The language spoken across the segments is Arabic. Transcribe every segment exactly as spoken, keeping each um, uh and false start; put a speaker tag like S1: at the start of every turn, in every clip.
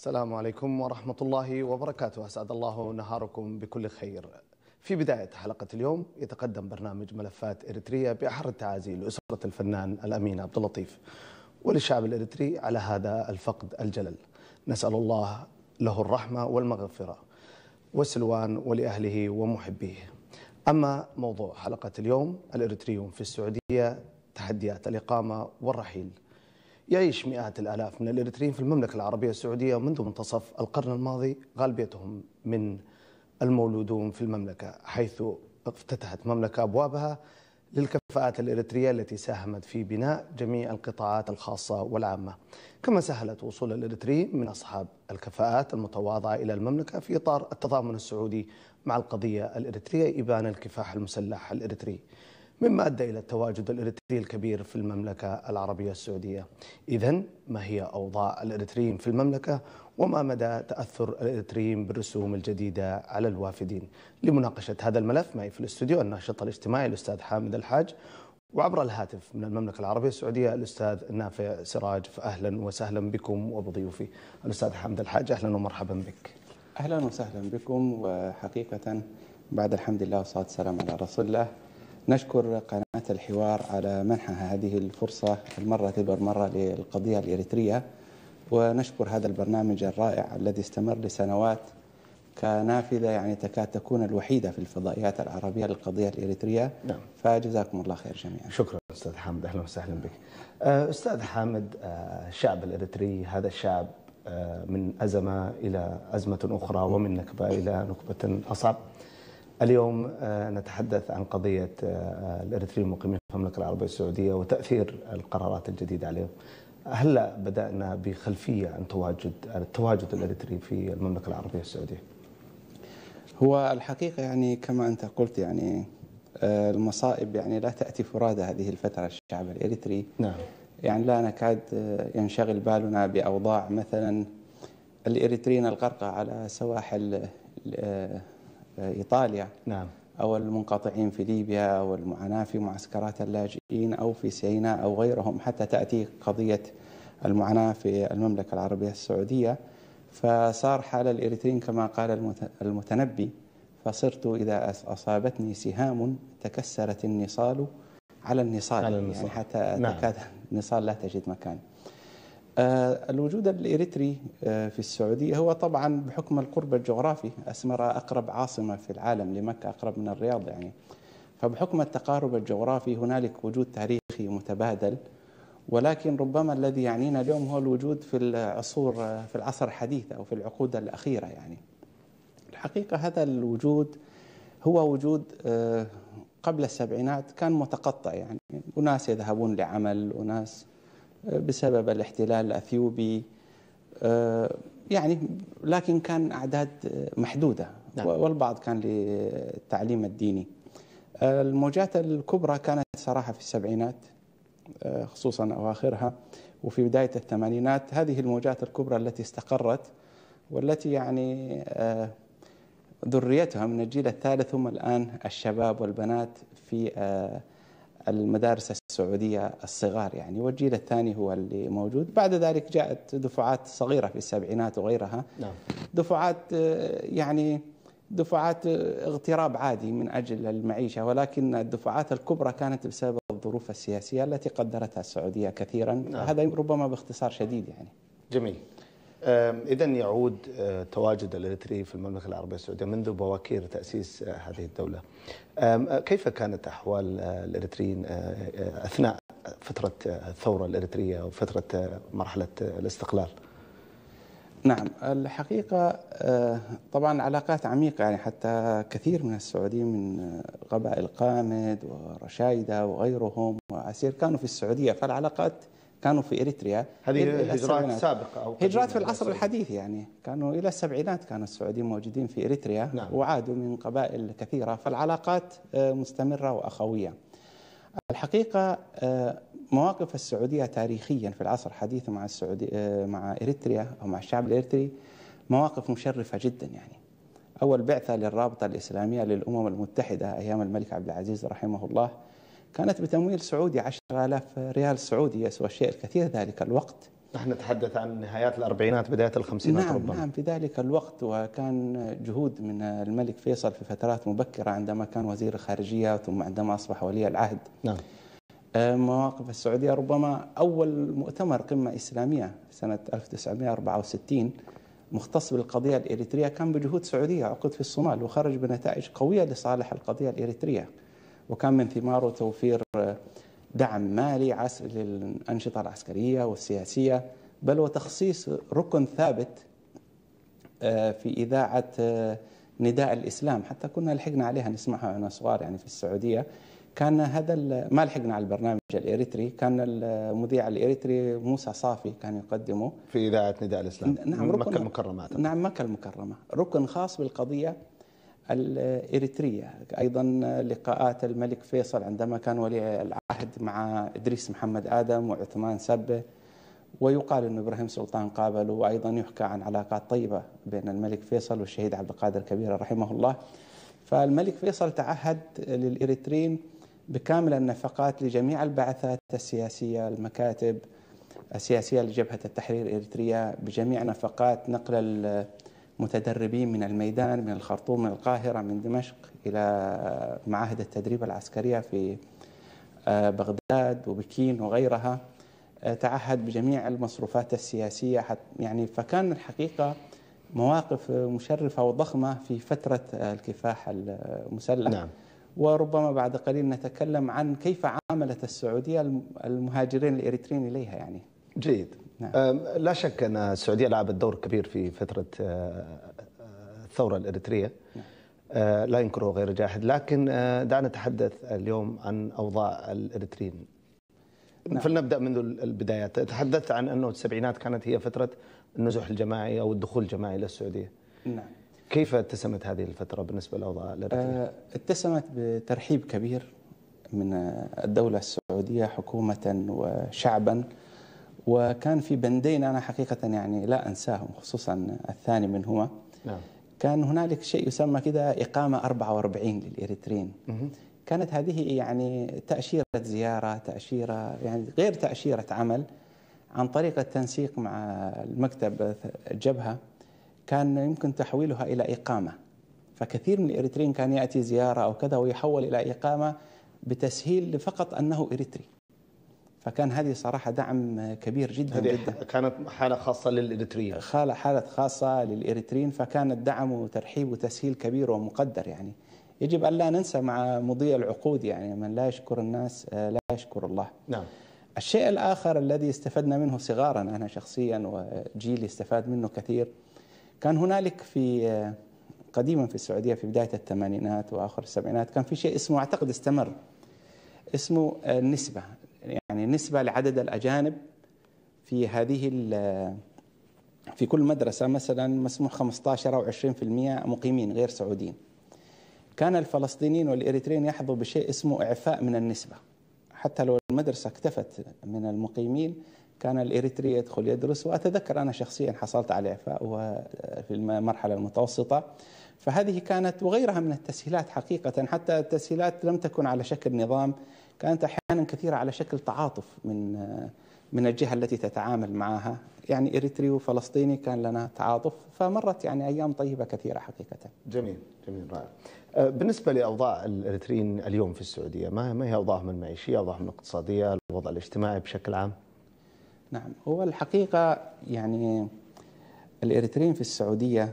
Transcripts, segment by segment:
S1: السلام عليكم ورحمة الله وبركاته. أسعد الله نهاركم بكل خير. في بداية حلقة اليوم يتقدم برنامج ملفات إريتريا بأحر التعازي لأسرة الفنان الأمين عبد اللطيف وللشعب الإريتري على هذا الفقد الجلل. نسأل الله له الرحمة والمغفرة والسلوان ولأهله ومحبيه. أما موضوع حلقة اليوم، الإريتريون في السعودية، تحديات الإقامة والرحيل. يعيش مئات الآلاف من الإريتريين في المملكة العربية السعودية منذ منتصف القرن الماضي، غالبيتهم من المولودون في المملكة، حيث افتتحت مملكة أبوابها للكفاءات الإريترية التي ساهمت في بناء جميع القطاعات الخاصة والعامة، كما سهلت وصول الإريتريين من أصحاب الكفاءات المتواضعة إلى المملكة في إطار التضامن السعودي مع القضية الإريترية إبان الكفاح المسلح الإريتري، مما أدى إلى التواجد الإريتري الكبير في المملكة العربية السعودية. إذن ما هي أوضاع الإريتريين في المملكة، وما مدى تأثر الإريتريين بالرسوم الجديدة على الوافدين؟ لمناقشة هذا الملف معي في الاستوديو الناشط الاجتماعي الأستاذ حامد الحاج، وعبر الهاتف من المملكة العربية السعودية الأستاذ نافع سراج. فأهلا وسهلا بكم وبضيوفي. الأستاذ حامد الحاج، أهلا ومرحبا بك.
S2: أهلا وسهلا بكم. وحقيقة بعد الحمد لله والصلاة والسلام على رسول الله، نشكر قناة الحوار على منحها هذه الفرصة المرة تبر مرة للقضية الإريترية، ونشكر هذا البرنامج الرائع الذي استمر لسنوات كنافذة يعني تكاد تكون الوحيدة في الفضائيات العربية للقضية الإريترية.
S1: نعم.
S2: فجزاكم الله خير جميعا.
S1: شكرا أستاذ حامد، أهلا وسهلا بك. أستاذ حامد، الشعب الإريتري هذا الشعب من أزمة إلى أزمة أخرى، ومن نكبة إلى نكبة أصعب. اليوم نتحدث عن قضية الإريتريين المقيمين في المملكة العربية السعودية وتأثير القرارات الجديدة عليهم. هلا بدأنا بخلفية عن تواجد التواجد الإريتري في المملكة العربية السعودية؟
S2: هو الحقيقة يعني كما أنت قلت، يعني المصائب يعني لا تأتي فرادى هذه الفترة. الشعب الإريتري
S1: نعم
S2: يعني لا نكاد ينشغل بالنا بأوضاع مثلا الإريتريين الغرقى على سواحل إيطاليا،
S1: نعم،
S2: أو المنقطعين في ليبيا، أو المعاناة في معسكرات اللاجئين، أو في سيناء أو غيرهم، حتى تأتي قضية المعاناة في المملكة العربية السعودية. فصار حال الإريتريين كما قال المتنبي: فصرت إذا أصابتني سهام تكسرت النصال على النصال،
S1: على النصال.
S2: يعني حتى
S1: نعم.
S2: تكاد النصال لا تجد مكان. الوجود الإريتري في السعودية هو طبعا بحكم القرب الجغرافي، أسمر أقرب عاصمة في العالم لمكة أقرب من الرياض، يعني فبحكم التقارب الجغرافي هنالك وجود تاريخي متبادل. ولكن ربما الذي يعنينا اليوم هو الوجود في العصور في العصر الحديث أو في العقود الأخيرة. يعني الحقيقة هذا الوجود هو وجود قبل السبعينات كان متقطع، يعني أناس يذهبون لعمل، أناس بسبب الاحتلال الأثيوبي، يعني لكن كان أعداد محدودة. نعم. والبعض كان للتعليم الديني. الموجات الكبرى كانت صراحة في السبعينات خصوصا أواخرها، وفي بداية الثمانينات هذه الموجات الكبرى التي استقرت، والتي يعني ذريتها من الجيل الثالث هم الآن الشباب والبنات في المدارس السعودية الصغار، يعني والجيل الثاني هو اللي موجود. بعد ذلك جاءت دفعات صغيرة في السبعينات وغيرها. نعم. دفعات يعني دفعات اغتراب عادي من أجل المعيشة، ولكن الدفعات الكبرى كانت بسبب الظروف السياسية التي قدرتها السعودية كثيرا. نعم. هذا ربما باختصار شديد يعني.
S1: جميل. إذن يعود تواجد الإريتري في المملكة العربية السعودية منذ بواكير تأسيس هذه الدولة. كيف كانت أحوال الإريتريين أثناء فترة الثورة الإريترية وفترة مرحلة الاستقلال؟
S2: نعم، الحقيقة طبعا علاقات عميقة، يعني حتى كثير من السعوديين من قبائل قامد ورشايدة وغيرهم وعسير كانوا في السعودية، فالعلاقات كانوا في إريتريا.
S1: هذه هجرات سابقة أو
S2: هجرات في العصر الحديث، يعني كانوا إلى السبعينات كانوا السعوديين موجودين في إريتريا. نعم. وعادوا من قبائل كثيرة، فالعلاقات مستمرة وأخوية. الحقيقة مواقف السعودية تاريخيا في العصر الحديث مع السعودية مع إريتريا أو مع الشعب الإريتري مواقف مشرفة جدا. يعني أول بعثة للرابطة الإسلامية للأمم المتحدة أيام الملك عبد العزيز رحمه الله كانت بتمويل سعودي عشرة آلاف ريال سعودي، يسوى الشيء الكثير ذلك الوقت.
S1: نحن نتحدث عن نهايات الأربعينات بداية الخمسينات
S2: نعم
S1: ربما.
S2: نعم في ذلك الوقت، وكان جهود من الملك فيصل في فترات مبكرة عندما كان وزير الخارجية ثم عندما أصبح ولي العهد.
S1: نعم.
S2: مواقف السعودية ربما أول مؤتمر قمة إسلامية في سنة ألف وتسعمئة وأربعة وستين مختص بالقضية الإريترية كان بجهود سعودية عقد في الصومال، وخرج بنتائج قوية لصالح القضية الإريترية، وكان من ثماره توفير دعم مالي عسر للأنشطة العسكرية والسياسية، بل وتخصيص ركن ثابت في إذاعة نداء الإسلام، حتى كنا لحقنا عليها نسمعها واحنا صغار يعني في السعودية. كان هذا ما لحقنا على البرنامج الإريتري، كان المذيع الإريتري موسى صافي كان يقدمه
S1: في إذاعة نداء الإسلام.
S2: نعم
S1: مكة المكرمة.
S2: نعم مكة المكرمة، ركن خاص بالقضية الإريترية. أيضا لقاءات الملك فيصل عندما كان ولي العهد مع إدريس محمد آدم وعثمان سبه، ويقال أن إبراهيم سلطان قابله، وأيضا يحكى عن علاقات طيبة بين الملك فيصل والشهيد عبد القادر الكبير رحمه الله. فالملك فيصل تعهد للإريتريين بكامل النفقات لجميع البعثات السياسية، المكاتب السياسية لجبهة التحرير الإريترية، بجميع نفقات نقل المتدربين من الميدان، من الخرطوم، من القاهرة، من دمشق إلى معاهد التدريب العسكرية في بغداد وبكين وغيرها. تعهد بجميع المصروفات السياسية يعني، فكان الحقيقة مواقف مشرفة وضخمة في فترة الكفاح المسلح.
S1: نعم.
S2: وربما بعد قليل نتكلم عن كيف عاملت السعودية المهاجرين الإريتريين إليها يعني.
S1: جيد. نعم. لا شك أن السعودية لعبت دور كبير في فترة الثورة الإريترية. نعم. لا ينكره غير جاحد، لكن دعنا نتحدث اليوم عن أوضاع الإريتريين. نعم. فلنبدأ منذ البدايات. تحدثت عن أنه السبعينات كانت هي فترة النزوح الجماعي أو الدخول الجماعي إلى السعودية. نعم. كيف اتسمت هذه الفترة بالنسبة للأوضاع الإريترية؟
S2: اتسمت بترحيب كبير من الدولة السعودية حكومة وشعبا، وكان في بندين أنا حقيقة يعني لا أنساهم، خصوصا الثاني منهما. نعم. كان هنالك شيء يسمى كده إقامة أربعة وأربعين للإريتريين. كانت هذه يعني تأشيرة زيارة، تأشيرة يعني غير تأشيرة عمل، عن طريق التنسيق مع المكتب الجبهة كان يمكن تحويلها إلى إقامة. فكثير من الإريتريين كان يأتي زيارة أو كذا ويحول إلى إقامة بتسهيل فقط أنه إريتري. فكان هذه صراحة دعم كبير جدا
S1: هذه
S2: جدا.
S1: كانت حالة خاصة للإريتريين.
S2: حالة خاصة للإريتريين، فكان الدعم وترحيب وتسهيل كبير ومقدر يعني. يجب أن لا ننسى مع مضي العقود يعني، من لا يشكر الناس لا يشكر الله.
S1: نعم. الشيء
S2: الآخر الذي استفدنا منه صغارا أنا شخصيا وجيلي استفاد منه كثير، كان هنالك في قديما في السعودية في بداية الثمانينات وآخر السبعينات كان في شيء اسمه، أعتقد استمر، اسمه النسبة، يعني نسبة لعدد الأجانب في هذه في كل مدرسة مثلا مسموح خمسة عشر أو عشرين بالمئة مقيمين غير سعوديين. كان الفلسطينيين والإريتريين يحظوا بشيء اسمه إعفاء من النسبة، حتى لو المدرسة اكتفت من المقيمين كان الإريتري يدخل يدرس. وأتذكر أنا شخصيا حصلت على إعفاء في المرحلة المتوسطة. فهذه كانت وغيرها من التسهيلات حقيقة، حتى التسهيلات لم تكن على شكل نظام، كانت أحيانا كثيرة على شكل تعاطف من من الجهة التي تتعامل معها. يعني إريتري وفلسطيني كان لنا تعاطف، فمرت يعني أيام طيبة كثيرة حقيقة.
S1: جميل جميل رائع. بالنسبة لأوضاع الإريتريين اليوم في السعودية، ما ما هي أوضاعهم المعيشية، أوضاعهم الاقتصادية، الوضع الاجتماعي بشكل عام؟
S2: نعم، هو الحقيقة يعني الإريتريين في السعودية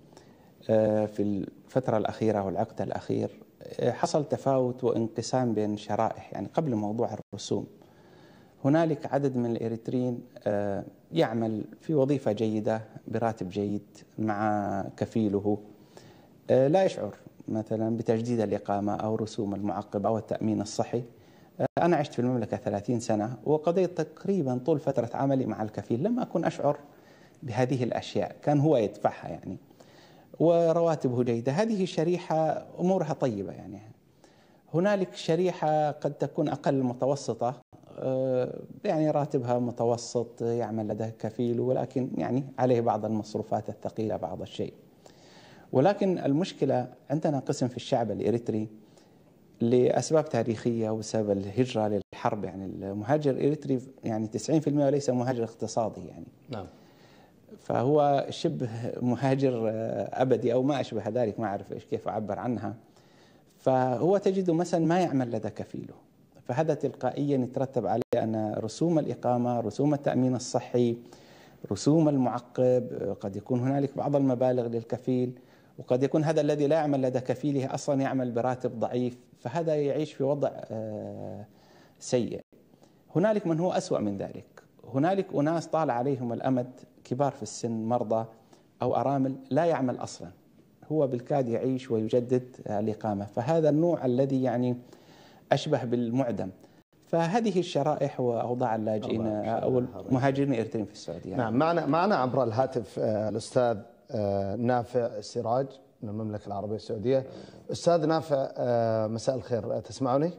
S2: في الفترة الأخيرة والعقد الأخير حصل تفاوت وانقسام بين شرائح. يعني قبل موضوع الرسوم هنالك عدد من الإريتريين يعمل في وظيفة جيدة براتب جيد مع كفيله، لا يشعر مثلا بتجديد الإقامة أو رسوم المعقب أو التأمين الصحي. أنا عشت في المملكة ثلاثين سنة وقضيت تقريبا طول فترة عملي مع الكفيل، لم أكن أشعر بهذه الأشياء، كان هو يدفعها يعني، ورواتبه جيدة. هذه شريحة أمورها طيبة يعني. هنالك شريحة قد تكون أقل متوسطة، يعني راتبها متوسط، يعمل لدى كفيل ولكن يعني عليه بعض المصروفات الثقيلة بعض الشيء. ولكن المشكلة عندنا قسم في الشعب الإريتري لأسباب تاريخية وسبب الهجرة للحرب. يعني المهاجر الإريتري يعني تسعين بالمئة وليس مهاجر اقتصادي يعني.
S1: نعم.
S2: فهو شبه مهاجر أبدي أو ما أشبه ذلك، ما أعرف إيش كيف أعبر عنها. فهو تجده مثلا ما يعمل لدى كفيله، فهذا تلقائيا يترتب عليه أن رسوم الإقامة، رسوم التأمين الصحي، رسوم المعقب، قد يكون هنالك بعض المبالغ للكفيل، وقد يكون هذا الذي لا يعمل لدى كفيله أصلا يعمل براتب ضعيف، فهذا يعيش في وضع سيء. هنالك من هو أسوأ من ذلك، هنالك أناس طال عليهم الأمد، كبار في السن، مرضى أو أرامل، لا يعمل أصلا، هو بالكاد يعيش ويجدد الإقامة. فهذا النوع الذي يعني أشبه بالمعدم. فهذه الشرائح وأوضاع اللاجئين أو المهاجرين الإريتريين في السعودية.
S1: نعم. معنا معنا عبر الهاتف الأستاذ نافع سراج من المملكة العربية السعودية. أستاذ نافع، مساء الخير، تسمعني؟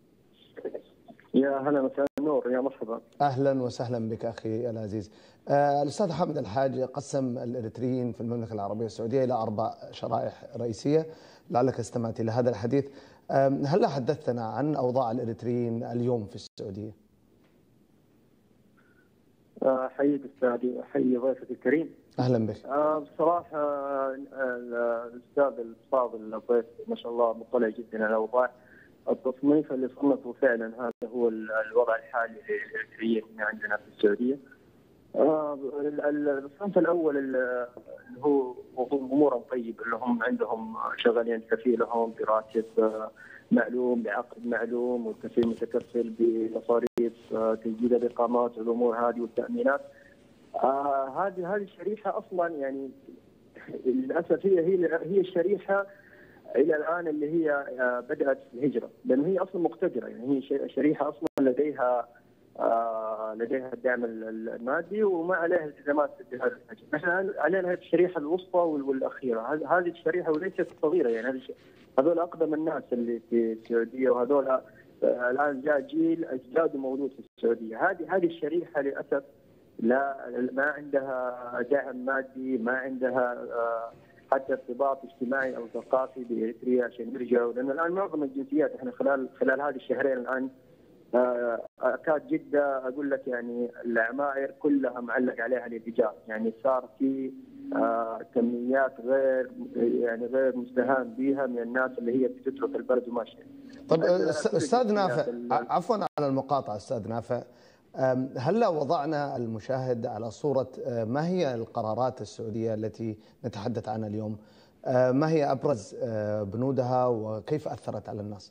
S3: يا هلا، مساء النور، يا مرحبا.
S1: أهلا وسهلا بك أخي العزيز. الأستاذ حامد الحاج قسم الإريتريين في المملكة العربية السعودية إلى أربع شرائح رئيسية، لعلك استمعت إلى هذا الحديث. هل حدثتنا عن أوضاع الإريتريين اليوم في السعودية؟
S3: حييك أستاذي وحيي ضيفك الكريم.
S1: أهلا بك.
S3: بصراحة الأستاذ الفاضل الضيف ما شاء الله مطلع جدا على الأوضاع. التصنيف اللي صنفه فعلا هذا هو الوضع الحالي للإريتريين عندنا في السعودية. الصنف الأول اللي هو أمورهم طيب، اللي هم عندهم شغالين كفيلهم براتب معلوم بعقد معلوم، والكفيل متكفل بمصاريف تسجيل الإقامات والأمور هذه والتأمينات. هذه هذه الشريحة أصلا يعني للأسف هي هي هي الشريحة إلى الآن اللي هي بدأت الهجرة، لأن هي أصلا مقتدرة، يعني هي شريحة أصلا لديها لديها الدعم المادي وما عليها التزامات بهذا الحجم. نحن علينا هذه الشريحة الوسطى والأخيرة، هذه الشريحة وليست صغيرة، يعني هذول أقدم الناس اللي في السعودية، وهذول الآن جاء جيل أجداده موجود في السعودية. هذه هذه الشريحة للأسف لا ما عندها دعم مادي، ما عندها حتى ارتباط اجتماعي او ثقافي باريتريا عشان يرجعوا، لان الان معظم الجنسيات احنا خلال خلال هذه الشهرين الان اكاد جده اقول لك يعني العماير كلها معلق عليها الايجار، يعني صار في كميات غير يعني غير مستهان بها من الناس اللي هي بتترك البلد وماشيه.
S1: طب استاذ نافع، عفوا على المقاطعه استاذ نافع، هلا وضعنا المشاهد على صورة ما هي القرارات السعودية التي نتحدث عنها اليوم؟ ما هي أبرز بنودها وكيف أثرت على الناس؟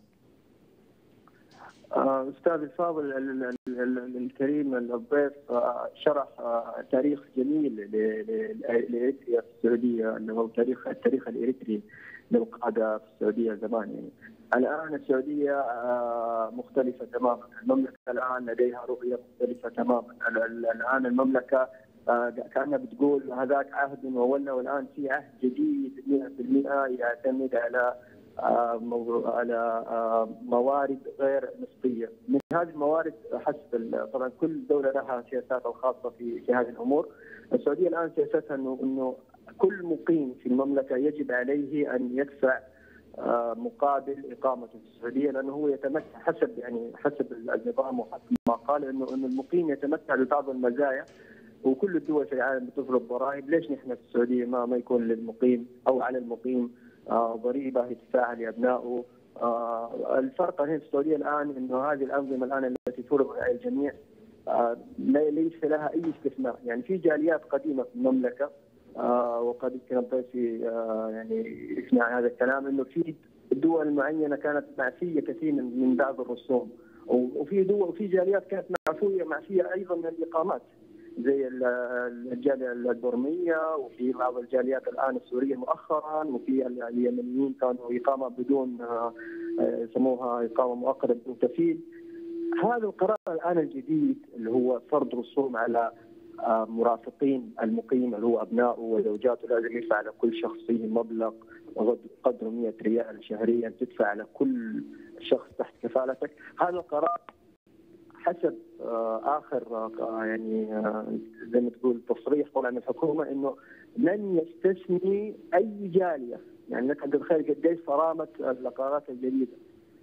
S3: أستاذ الفاضل الكريم الضيف شرح تاريخ جميل لإريتريا في السعودية، اللي هو تاريخ التاريخ الإريتري للقادة في السعودية زمان. يعني الآن السعودية مختلفة تماما، المملكة الآن لديها رؤية مختلفة تماما. الآن المملكة كأنها بتقول هذاك عهد وولى، والآن في عهد جديد مئة بالمئة يعتمد على على موارد غير نسبية. من هذه الموارد حسب طبعا كل دولة لها سياساتها الخاصة في في هذه الأمور. السعودية الآن سياستها إنه إنه كل مقيم في المملكة يجب عليه أن يدفع مقابل اقامته في السعوديه، لانه هو يتمتع حسب يعني حسب النظام وحسب ما قال انه انه المقيم يتمتع ببعض المزايا، وكل الدول في العالم بتفرض ضرائب. ليش نحن في السعوديه ما ما يكون للمقيم او على المقيم ضريبه يدفعها لابنائه؟ الفرق هنا في السعوديه الان انه هذه الانظمه الان التي تفرض على الجميع ليس لها اي استثناء. يعني في جاليات قديمه في المملكه آه وقد يمكن الضيف آه يعني يسمع هذا الكلام، انه في دول معينه كانت معفيه كثير من بعض الرسوم، وفي دول وفي جاليات كانت معفيه معفيه ايضا من الاقامات زي الجاليه البرميه، وفي بعض الجاليات الان السوريه مؤخرا، وفي اليمنيين كانوا اقامه بدون يسموها آه اقامه مؤقته بدون كفيل. هذا القرار الان الجديد اللي هو فرض رسوم على مرافقين المقيم اللي هو ابنائه وزوجاته، لازم يدفع على كل شخص فيه مبلغ قدره مئة ريال شهريا تدفع على كل شخص تحت كفالتك. هذا القرار حسب اخر يعني زي ما تقول تصريح طلع من الحكومه انه لن يستثني اي جاليه. يعني لك ان تتخيل قديش صرامه القرارات الجديده.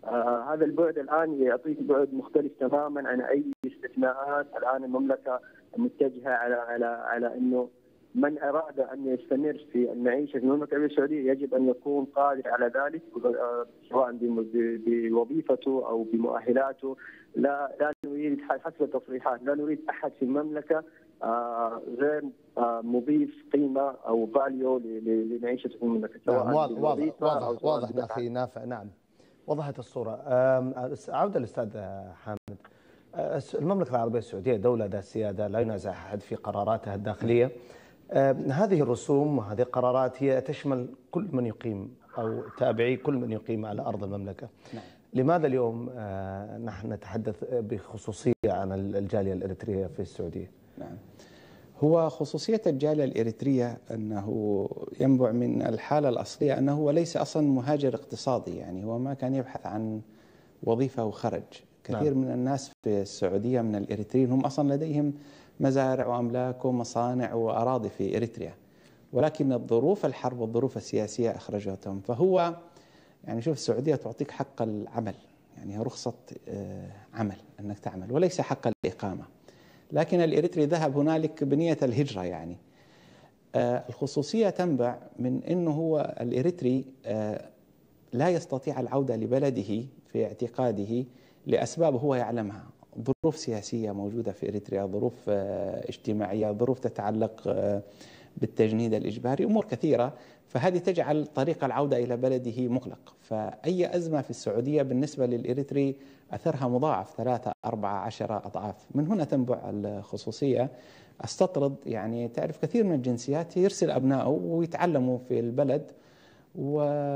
S3: آه هذا البعد الان يعطيك بعد مختلف تماما عن اي استثناءات. الان المملكه متجهه على على على انه من اراد ان يستمر في المعيشه في المملكه العربيه السعوديه يجب ان يكون قادر على ذلك، سواء بوظيفته او بمؤهلاته. لا لا نريد حسب التصريحات، لا نريد احد في المملكه آه غير آه مضيف قيمه او فاليو لمعيشته في المملكه، سواء
S1: نعم واضح واضح
S3: أو
S1: واضح اخي نافع. نعم وضحت الصوره. عوده للاستاذ حامد، المملكه العربيه السعوديه دوله ذات سياده لا ينازع احد في قراراتها الداخليه. هذه الرسوم وهذه القرارات هي تشمل كل من يقيم أو تابعي كل من يقيم على أرض المملكة. نعم. لماذا اليوم نحن نتحدث بخصوصية عن الجالية الإريترية في السعودية؟
S2: نعم. هو خصوصية الجالية الإريترية أنه ينبع من الحالة الأصلية أنه هو ليس أصلا مهاجر اقتصادي، يعني هو ما كان يبحث عن وظيفة وخرج. كثير نعم. من الناس في السعودية من الإريتريين هم أصلا لديهم مزارع وأملاك ومصانع وأراضي في إريتريا، ولكن الظروف الحرب والظروف السياسية أخرجتهم. فهو يعني شوف السعودية تعطيك حق العمل، يعني رخصة عمل أنك تعمل وليس حق الإقامة، لكن الإريتري ذهب هنالك بنية الهجرة. يعني الخصوصية تنبع من أنه هو الإريتري لا يستطيع العودة لبلده في اعتقاده لأسباب هو يعلمها، ظروف سياسية موجودة في إريتريا، ظروف اجتماعية، ظروف تتعلق بالتجنيد الإجباري، أمور كثيرة، فهذه تجعل طريق العودة إلى بلده مغلق. فأي أزمة في السعودية بالنسبة للإريتري أثرها مضاعف ثلاثة أربعة عشرة أضعاف. من هنا تنبع الخصوصية. استطرد يعني تعرف كثير من الجنسيات يرسل أبنائه ويتعلموا في البلد و...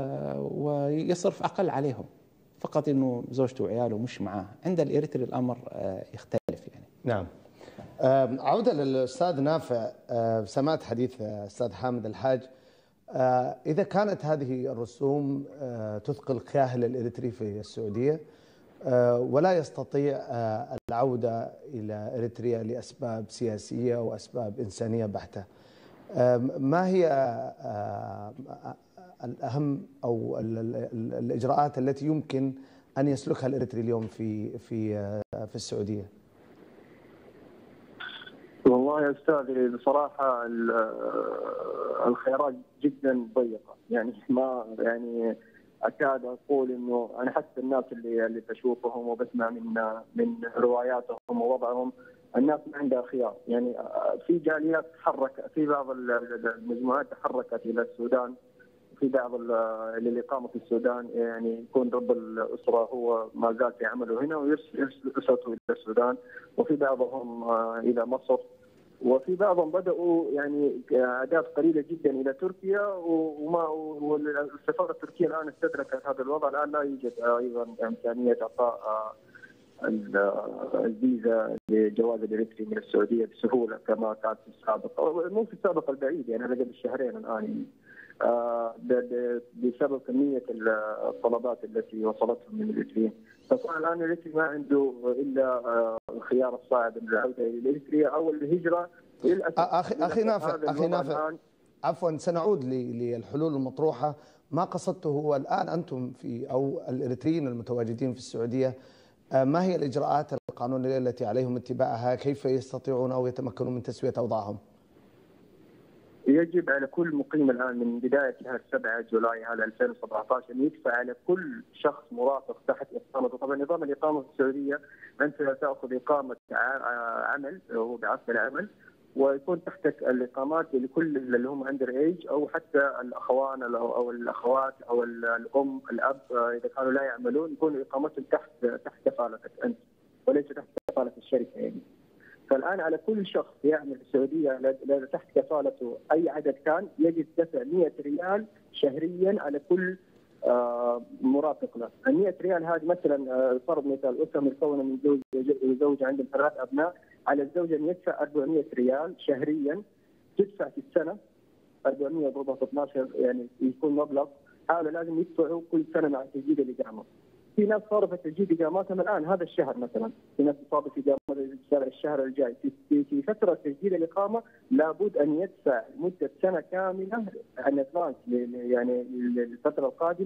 S2: ويصرف أقل عليهم، فقط انه زوجته وعياله مش معاه. عند الإريتري الامر يختلف يعني.
S1: نعم. عودة للأستاذ نافع، سمعت حديث الأستاذ حامد الحاج. إذا كانت هذه الرسوم تثقل كاهل الإريتري في السعودية ولا يستطيع العودة إلى إريتريا لأسباب سياسية وأسباب إنسانية بحتة، ما هي الأهم أو الإجراءات التي يمكن أن يسلكها الإريتري اليوم في في في السعودية؟
S3: والله يا أستاذ بصراحة الخيارات جدا ضيقة، يعني ما يعني أكاد أقول إنه أنا حتى الناس اللي اللي بشوفهم وبسمع من من رواياتهم ووضعهم، الناس ما عندها خيار. يعني في جاليات تحرك، في بعض المجموعات تحركت إلى السودان، في بعض الإقامة في السودان، يعني يكون رب الأسرة هو ما زال في عمله هنا ويرسل أسرته إلى السودان، وفي بعضهم إلى مصر، وفي بعضهم بدأوا يعني أعداد قليلة جدا إلى تركيا، وما والسفارة التركية الآن استدركت هذا الوضع. الآن لا يوجد أيضا إمكانية إعطاء الفيزا لجواز الإريتري من السعودية بسهولة كما كانت في السابق، مو في السابق البعيد، يعني قبل شهرين الآن، بسبب كمية الطلبات التي وصلتهم من الإريتريين. فصار الآن الإريتري ما عنده إلا الخيار الصعب العودة إلى الإريتريا أو الهجرة للأسف.
S1: أخي أخي نافع أخي نافع عفوا، سنعود للحلول المطروحة. ما قصدته هو الآن أنتم في أو الإريتريين المتواجدين في السعودية، ما هي الإجراءات القانونية التي عليهم اتباعها؟ كيف يستطيعون أو يتمكنون من تسوية أوضاعهم؟
S3: يجب على كل مقيم الآن من بداية شهر سبعة جولاي هذا ألفين وسبعة عشر أن يدفع على كل شخص مرافق تحت إقامته. طبعا نظام الإقامة في السعودية أنت تأخذ إقامة عمل وهو بعقد العمل، ويكون تحتك الإقامات لكل اللي هم أندر إيج، أو حتى الأخوان أو الأخوات أو الأم الأب إذا كانوا لا يعملون، يكون إقامتهم تحت تحت كفالتك أنت وليس تحت كفالة الشركة يعني. فالآن على كل شخص يعمل في السعودية تحت كفالته أي عدد كان، يجب دفع مئة ريال شهريا على كل مرافق له. ال مئة ريال هذه مثلا فرض مثال أسرة مكونة من زوج وزوجة عندهم ثلاث أبناء، على الزوجة أن يدفع أربعمئة ريال شهريا، تدفع في السنة أربعمئة ضربة اثني عشر يعني يكون مبلغ، هذا لازم يدفعه كل سنة مع تجديد الإقامة. في ناس صارفت تجديد اقاماتهم الان هذا الشهر مثلا، في ناس صارفت اقامه الشهر الجاي، في في فتره تجديد الاقامه لابد ان يدفع مده سنه كامله عن ادفانس يعني للفتره القادمه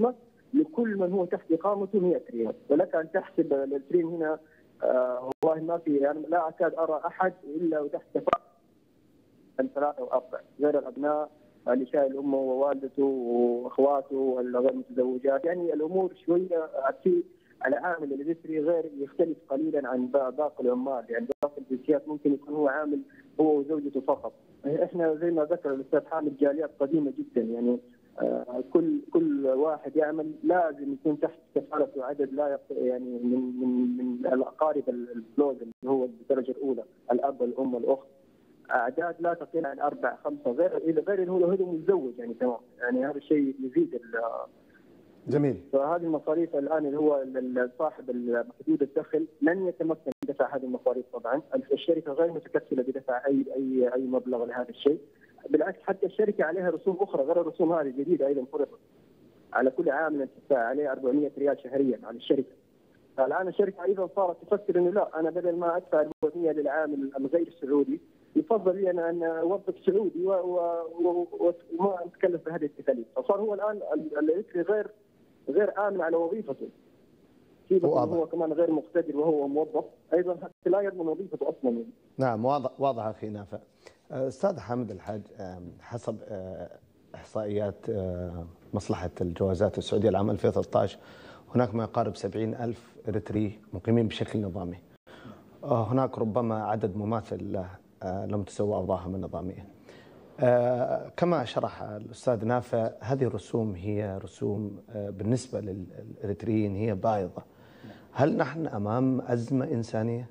S3: لكل من هو تحت اقامته مئة ريال، ولك ان تحسب الإريتريين هنا آه والله ما في، يعني لا اكاد ارى احد الا وتحت كفاءه ثلاثه واربعه، غير الابناء اللي شايل امه ووالدته واخواته والغير متزوجات، يعني الامور شويه في العامل الإريتري غير يختلف قليلا عن باقي العمال، يعني باقي الجنسيات ممكن يكون هو عامل هو وزوجته فقط. احنا زي ما ذكر الاستاذ حامد جاليات قديمه جدا، يعني آه كل كل واحد يعمل لازم يكون تحت كفالته عدد لا يعني من من من الاقارب الكلوز اللي هو الدرجه الاولى، الاب الام الاخت، اعداد لا تقل عن اربع خمسه، غير اذا غير انه هو متزوج يعني تمام، يعني هذا الشيء يزيد.
S1: جميل.
S3: فهذه المصاريف الان اللي هو صاحب محدود الدخل لن يتمكن من دفع هذه المصاريف طبعا، الشركه غير متكفله بدفع اي اي اي مبلغ لهذا الشيء، بالعكس حتى الشركه عليها رسوم اخرى غير الرسوم هذه جديده ايضا فرضت على كل عامل تدفع عليه أربعمئة ريال شهريا على الشركه. فالان الشركه ايضا صارت تفكر انه لا، انا بدل ما ادفع أربعمئة للعامل الغير السعودي يفضل لي انا ان اوظف سعودي وما اتكلم في هذه التكاليف، فصار هو الان الإريتري غير غير آمن على وظيفته. هو, هو كمان غير مقتدر وهو موظف ايضا حتى لا يضمن وظيفته اصلا.
S1: نعم واضح واضح اخي نافع. استاذ حامد الحاج، حسب احصائيات مصلحه الجوازات السعوديه العام ألفين وثلاثة عشر هناك ما يقارب سبعين ألف إريتري مقيمين بشكل نظامي. هناك ربما عدد مماثل له لم تسوى اوضاعهم النظاميه. آه كما شرح الأستاذ نافع، هذه الرسوم هي رسوم آه بالنسبة للإريتريين هي بايظة. هل نحن أمام أزمة إنسانية؟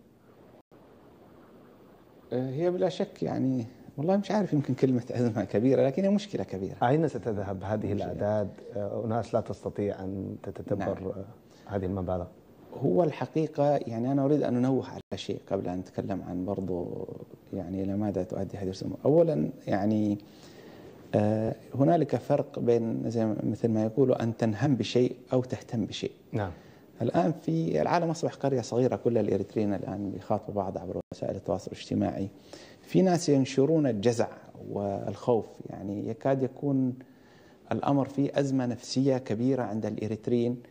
S2: هي بلا شك، يعني والله مش عارف، يمكن كلمة أزمة كبيرة لكن هي مشكلة كبيرة.
S1: أين ستذهب هذه الأعداد؟ آه وناس لا تستطيع أن تتدبر نعم. آه هذه المبالغ.
S2: هو الحقيقة يعني أنا أريد أن أنوه على شيء قبل أن نتكلم عن برضو يعني إلى ماذا تؤدي هذه الرسوم. أولا يعني آه هنالك فرق بين زي مثل ما يقولوا أن تنهم بشيء أو تهتم بشيء.
S1: نعم.
S2: الآن في العالم أصبح قرية صغيرة، كل الإريتريين الآن بيخاطبوا بعض عبر وسائل التواصل الاجتماعي. في ناس ينشرون الجزع والخوف، يعني يكاد يكون الأمر فيه أزمة نفسية كبيرة عند الإريتريين،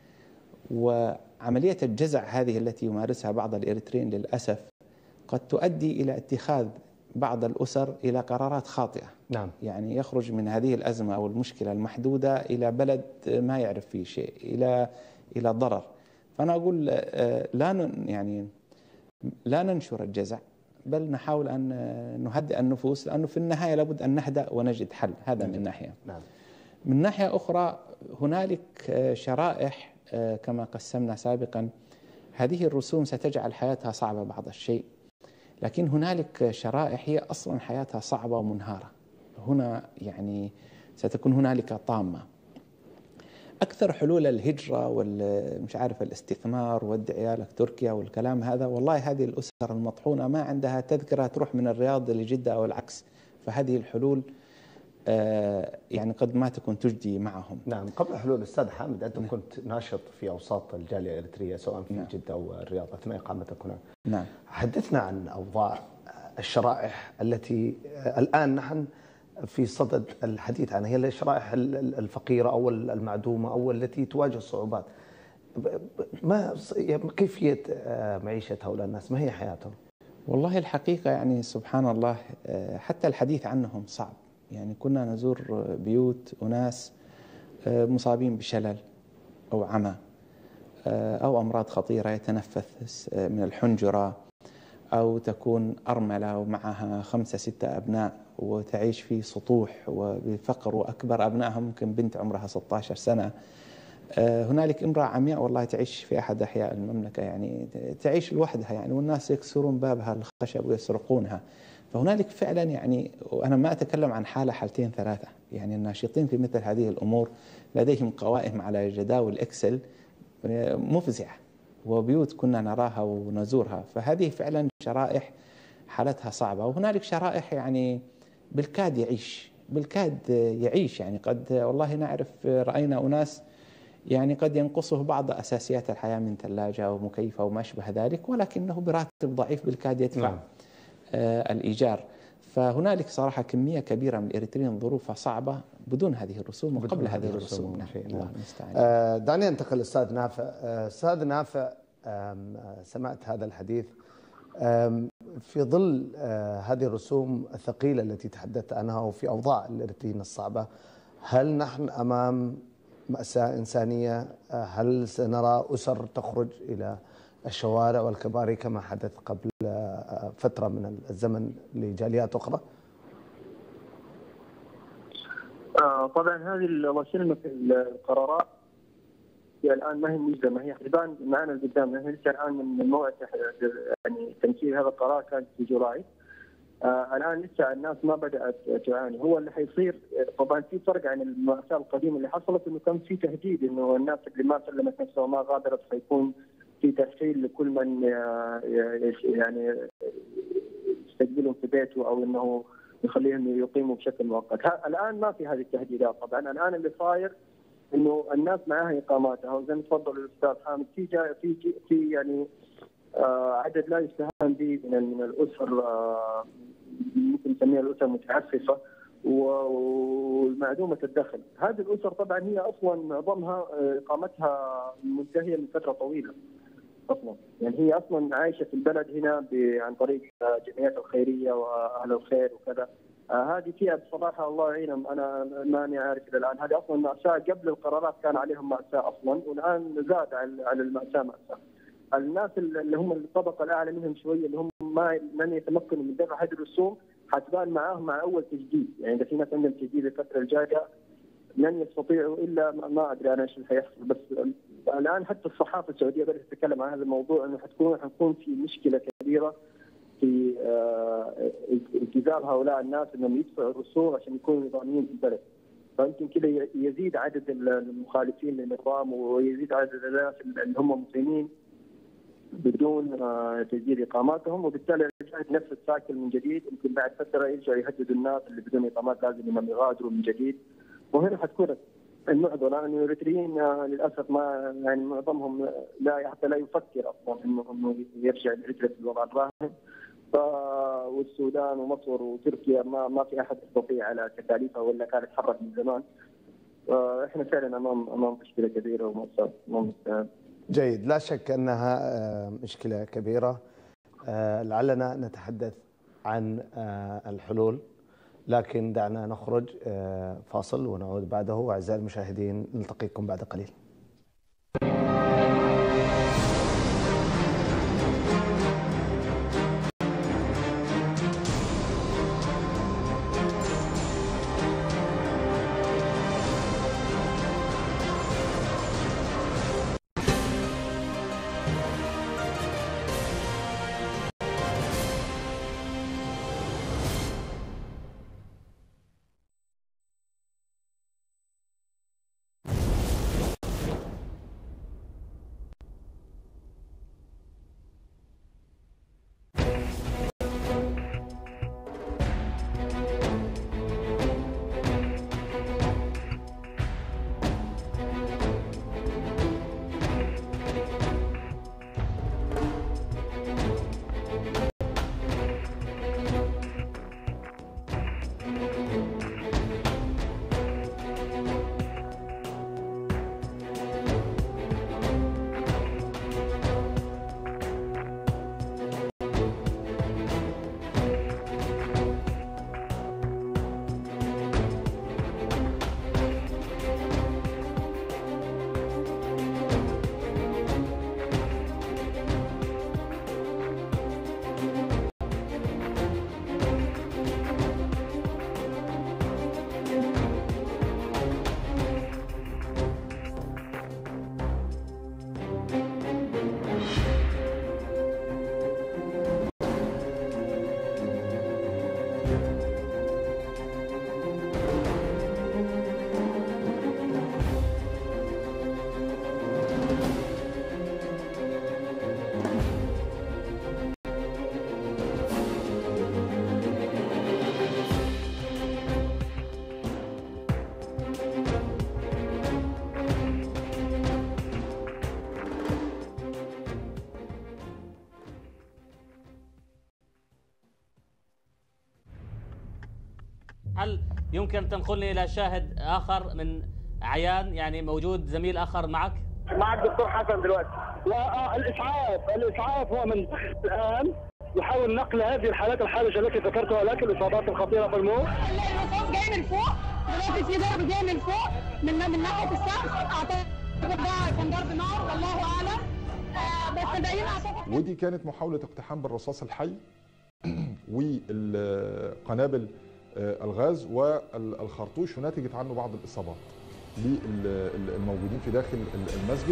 S2: وعملية الجزع هذه التي يمارسها بعض الإريتريين للأسف قد تؤدي إلى اتخاذ بعض الأسر إلى قرارات خاطئة.
S1: نعم.
S2: يعني يخرج من هذه الأزمة أو المشكلة المحدودة إلى بلد ما يعرف فيه شيء، إلى إلى ضرر. فأنا أقول لا يعني لا ننشر الجزع، بل نحاول أن نهدئ النفوس، لأنه في النهاية لابد أن نهدأ ونجد حل. هذا من ناحية.
S1: نعم.
S2: من ناحية أخرى هنالك شرائح كما قسمنا سابقا، هذه الرسوم ستجعل حياتها صعبة بعض الشيء، لكن هنالك شرائح هي أصلا حياتها صعبة ومنهارة. هنا يعني ستكون هنالك طامة. أكثر حلول الهجرة والمش عارف الاستثمار ودي عيالك تركيا والكلام هذا، والله هذه الأسر المطحونة ما عندها تذكرة تروح من الرياض لجدة أو العكس، فهذه الحلول آه يعني قد ما تكون تجدي معهم.
S1: نعم. قبل حلول أستاذ حامد، أنت نعم. كنت ناشط في أوساط الجالية الإريترية سواء في نعم. جدة أو الرياض أثناء إقامتك هناك.
S2: نعم.
S1: حدثنا عن أوضاع الشرائح التي الآن نحن في صدد الحديث عنها، هي الشرائح الفقيرة أو المعدومة أو التي تواجه الصعوبات. ما كيفية معيشة هؤلاء الناس؟ ما هي حياتهم؟
S2: والله الحقيقة يعني سبحان الله حتى الحديث عنهم صعب. يعني كنا نزور بيوت أناس مصابين بشلل أو عمى أو أمراض خطيرة يتنفس من الحنجرة، أو تكون أرملة ومعها خمسة ستة أبناء وتعيش في سطوح وبفقر، وأكبر أبنائها ممكن بنت عمرها ستة عشر سنة. هنالك امرأة عمياء والله تعيش في أحد أحياء المملكة، يعني تعيش لوحدها يعني، والناس يكسرون بابها الخشب ويسرقونها. فهنالك فعلا يعني، وأنا ما أتكلم عن حالة حالتين ثلاثة، يعني الناشطين في مثل هذه الأمور لديهم قوائم على جداول إكسل مفزعة، وبيوت كنا نراها ونزورها. فهذه فعلا شرائح حالتها صعبة. وهنالك شرائح يعني بالكاد يعيش بالكاد يعيش يعني قد والله نعرف رأينا أناس يعني قد ينقصه بعض أساسيات الحياة من ثلاجة ومكيفة وما أشبه ذلك، ولكنه براتب ضعيف بالكاد يدفع نعم. آه الإيجار. فهنالك صراحة كمية كبيرة من الإريتريين ظروفها صعبة بدون هذه الرسوم وقبل هذه الرسوم. نعم. الله المستعان.
S1: آه دعني أنتقل أستاذ نافع. آه أستاذ نافع، سمعت هذا الحديث في ظل آه هذه الرسوم الثقيلة التي تحدثت عنها وفي أوضاع الإريتريين الصعبة، هل نحن أمام مأساة إنسانية؟ آه هل سنرى أسر تخرج إلى الشوارع والكباري كما حدث قبل آه فترة من الزمن لجاليات أخرى؟
S3: آه طبعا هذه الوسيلة في القرارات هي الان ما هي ملزمه، هي حسبان معنا قدام، هي لسه الان من موعد يعني تنفيذ هذا القرار كان في جولاي. آه الان لسه الناس ما بدات تعاني. هو اللي حيصير طبعا في فرق عن المأساة القديمه اللي حصلت، انه كان في تهديد انه الناس اللي ما سلمت نفسها وما غادرت حيكون في تسهيل لكل من يعني يستقبلهم في بيته او انه يخليهم يقيموا بشكل مؤقت. الان ما في هذه التهديدات. طبعا الان اللي صاير انه الناس معها اقاماتها، وزي ما تفضل الاستاذ حامد في جا في جي في يعني آه عدد لا يستهان به من من الاسر، آه ممكن نسميها الاسر متعففه ومعدومه الدخل. هذه الاسر طبعا هي اصلا معظمها اقامتها منتهيه من فتره طويله اصلا، يعني هي اصلا عايشه في البلد هنا عن طريق الجمعيات الخيريه واهل الخير وكذا. آه هذه فئه بصراحه الله يعينهم، انا ماني عارف الى الان. هذه اصلا مأساة قبل القرارات كان عليهم مأساة اصلا، والان زاد على المأساة مأساة. الناس اللي هم الطبقه الاعلى منهم شويه اللي هم ما لن يتمكنوا من دفع هذه الرسوم حتبان معاهم مع اول تجديد، يعني اذا في ناس عندهم تجديد الفتره الجايه لن يستطيعوا الا ما ادري انا ايش اللي حيحصل. بس الان حتى الصحافه السعوديه بدات تتكلم عن هذا الموضوع، انه حتكون حتكون في مشكله كبيره في التزام هؤلاء الناس انهم يدفعوا الرسوم عشان يكونوا نظاميين في البلد. فيمكن كذا يزيد عدد المخالفين للنظام ويزيد عدد الناس اللي هم مقيمين بدون تسجيل اقاماتهم، وبالتالي يرجع نفس السايكل من جديد. يمكن بعد فتره يرجعوا يهددوا الناس اللي بدون اقامات لازم انهم يغادروا من جديد. وهنا حتكون المعضله، لان الاريتريين للاسف ما يعني معظمهم لا حتى لا يفكر اصلا انه انه يرجع لاريتريا في الوضع الراهن. ف والسودان ومصر وتركيا ما ما في احد يستطيع على تكاليفها ولا كانت تحرك من زمان. فاحنا فعلا امام امام مشكله كبيره ومأساة.
S1: جيد، لا شك انها مشكله كبيره. لعلنا نتحدث عن الحلول، لكن دعنا نخرج فاصل ونعود بعده. اعزائي المشاهدين نلتقيكم بعد قليل.
S4: هل يمكن أن تنقلني إلى شاهد آخر من عيان، يعني موجود زميل آخر معك؟
S5: مع الدكتور حسن دلوقتي. والإسعاف الإسعاف هو من الآن يحاول نقل هذه الحالات الحرجة التي ذكرتها لك، الإصابات الخطيرة في المخ.
S6: الرصاص جاي من فوق، دلوقتي في ضرب جاي من فوق من من ناحية السقف، أعتقد ده كان ضرب نار والله أعلم. آه بس باين أعتقد.
S7: ودي كانت محاولة اقتحام بالرصاص الحي والقنابل الغاز والخرطوش، ونتجت عنه بعض الإصابات للموجودين في داخل المسجد.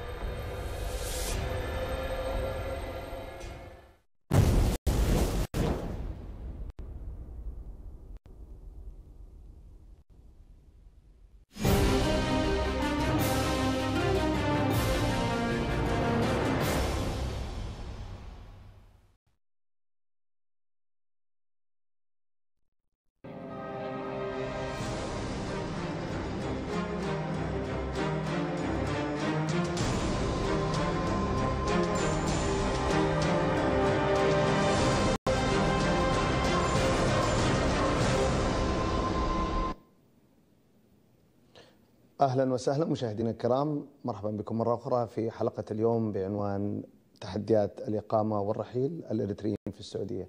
S1: أهلا وسهلا مشاهدينا الكرام، مرحبا بكم مرة أخرى في حلقة اليوم بعنوان تحديات الإقامة والرحيل الإريتريين في السعودية.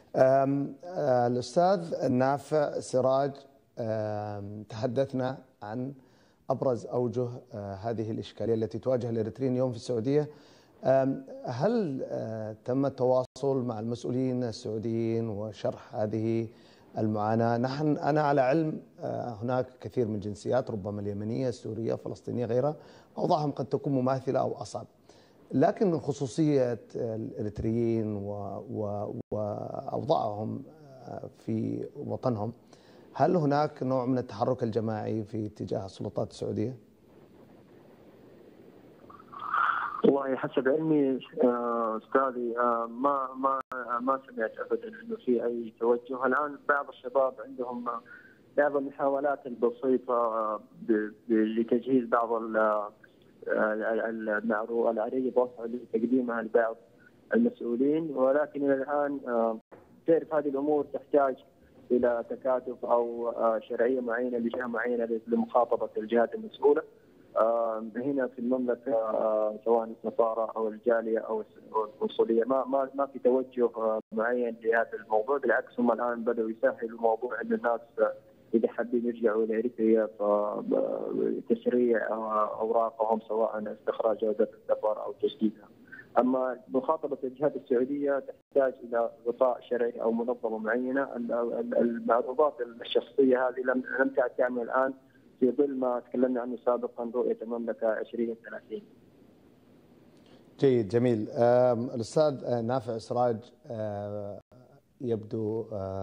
S1: الأستاذ نافع سراج، تحدثنا عن أبرز أوجه هذه الإشكالية التي تواجه الإريتريين اليوم في السعودية. هل تم التواصل مع المسؤولين السعوديين وشرح هذه المعاناة؟ نحن أنا على علم هناك كثير من الجنسيات، ربما اليمنية، السورية، الفلسطينية، غيرها، أوضاعهم قد تكون مماثلة أو أصعب، لكن خصوصية الإريتريين وأوضاعهم في وطنهم، هل هناك نوع من التحرك الجماعي في اتجاه السلطات السعودية؟
S3: والله حسب علمي استاذي ما ما ما سمعت ابدا انه في اي توجه. الان بعض الشباب عندهم بعض المحاولات البسيطه لتجهيز بعض العريض لتقديمها لبعض المسؤولين، ولكن الى الان تعرف هذه الامور تحتاج الى تكاتف او شرعيه معينه لجهه معينه لمخاطبه الجهات المسؤوله. هنا في المملكه سواء السفاره او الجاليه او القنصليه ما ما ما في توجه معين لهذا الموضوع، بالعكس هم الان بداوا يسهلوا موضوع ان الناس اذا حابين يرجعوا الى اريتريا فتسريع اوراقهم سواء استخراج جوده السفر او تجديدها. اما مخاطبه الجهات السعوديه تحتاج الى غطاء شرعي او منظمه معينه. المعروضات الشخصيه هذه لم لم تعد تعمل الان في ظل ما تكلمنا عنه سابقا، رؤيه المملكه عشرين ثلاثين.
S1: جيد، جميل. الاستاذ نافع سراج، يبدو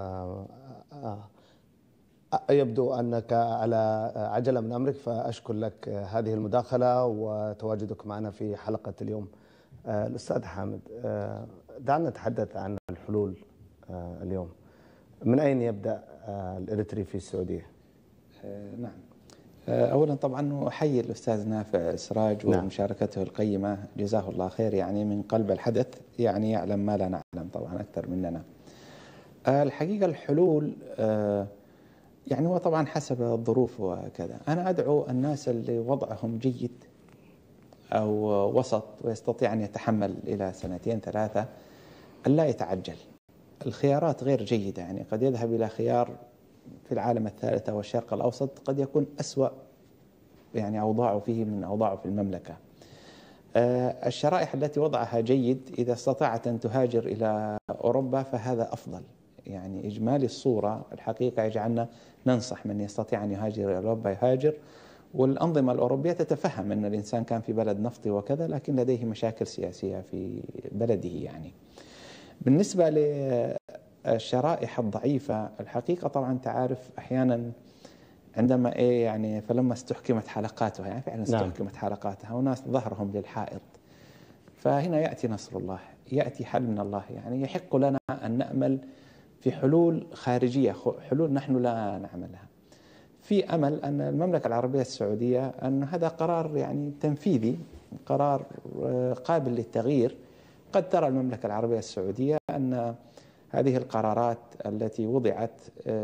S1: يبدو انك على عجله من امرك، فاشكر لك هذه المداخله وتواجدك معنا في حلقه اليوم. الاستاذ حامد، دعنا نتحدث عن الحلول اليوم. من اين يبدا الإريتري في السعوديه؟
S2: نعم، اولا طبعا احيي الاستاذ نافع سراج ومشاركته القيمه، جزاه الله خير، يعني من قلب الحدث، يعني يعلم ما لا نعلم طبعا اكثر مننا. الحقيقه الحلول يعني هو طبعا حسب الظروف وكذا. انا ادعو الناس اللي وضعهم جيد او وسط ويستطيع ان يتحمل الى سنتين ثلاثه ان لا يتعجل. الخيارات غير جيده، يعني قد يذهب الى خيار في العالم الثالث أو الشرق الأوسط قد يكون أسوأ يعني أوضاعه فيه من أوضاعه في المملكة. الشرائح التي وضعها جيد إذا استطاعت أن تهاجر إلى أوروبا فهذا أفضل. يعني إجمالي الصورة الحقيقة يجعلنا ننصح من يستطيع أن يهاجر إلى أوروبا يهاجر، والأنظمة الأوروبية تتفهم أن الإنسان كان في بلد نفطي وكذا، لكن لديه مشاكل سياسية في بلده. يعني بالنسبة للشرائح الضعيفة الحقيقة طبعا تعرف أحيانا عندما إيه يعني فلما استحكمت حلقاتها، يعني فعلا استحكمت نعم. حلقاتها وناس ظهرهم للحائط، فهنا يأتي نصر الله، يأتي حل من الله. يعني يحق لنا أن نأمل في حلول خارجية، حلول نحن لا نعملها. في أمل أن المملكة العربية السعودية أن هذا قرار يعني تنفيذي، قرار قابل للتغيير. قد ترى المملكة العربية السعودية أن هذه القرارات التي وضعت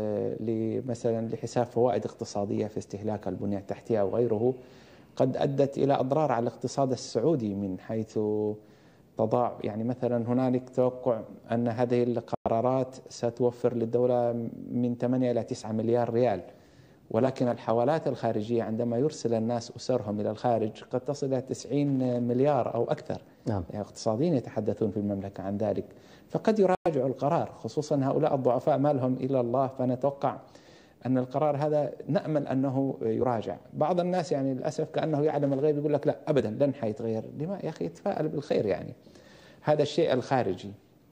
S2: مثلا لحساب فوائد اقتصادية في استهلاك البنية التحتية وغيره قد أدت إلى أضرار على الاقتصاد السعودي، من حيث تضاع يعني مثلا هنالك توقع أن هذه القرارات ستوفر للدولة من ثمانية إلى تسعة مليار ريال، ولكن الحوالات الخارجية عندما يرسل الناس أسرهم إلى الخارج قد تصل إلى تسعين مليار أو أكثر. نعم. يعني اقتصاديين يتحدثون في المملكة عن ذلك، فقد يراجعوا القرار، خصوصا هؤلاء الضعفاء ما لهم إلا الله، فنتوقع أن القرار هذا نأمل أنه يراجع. بعض الناس يعني للأسف كأنه يعلم الغيب يقول لك لا أبدا لن حيتغير. لما يا أخي يتفائل بالخير، يعني هذا الشيء الخارجي.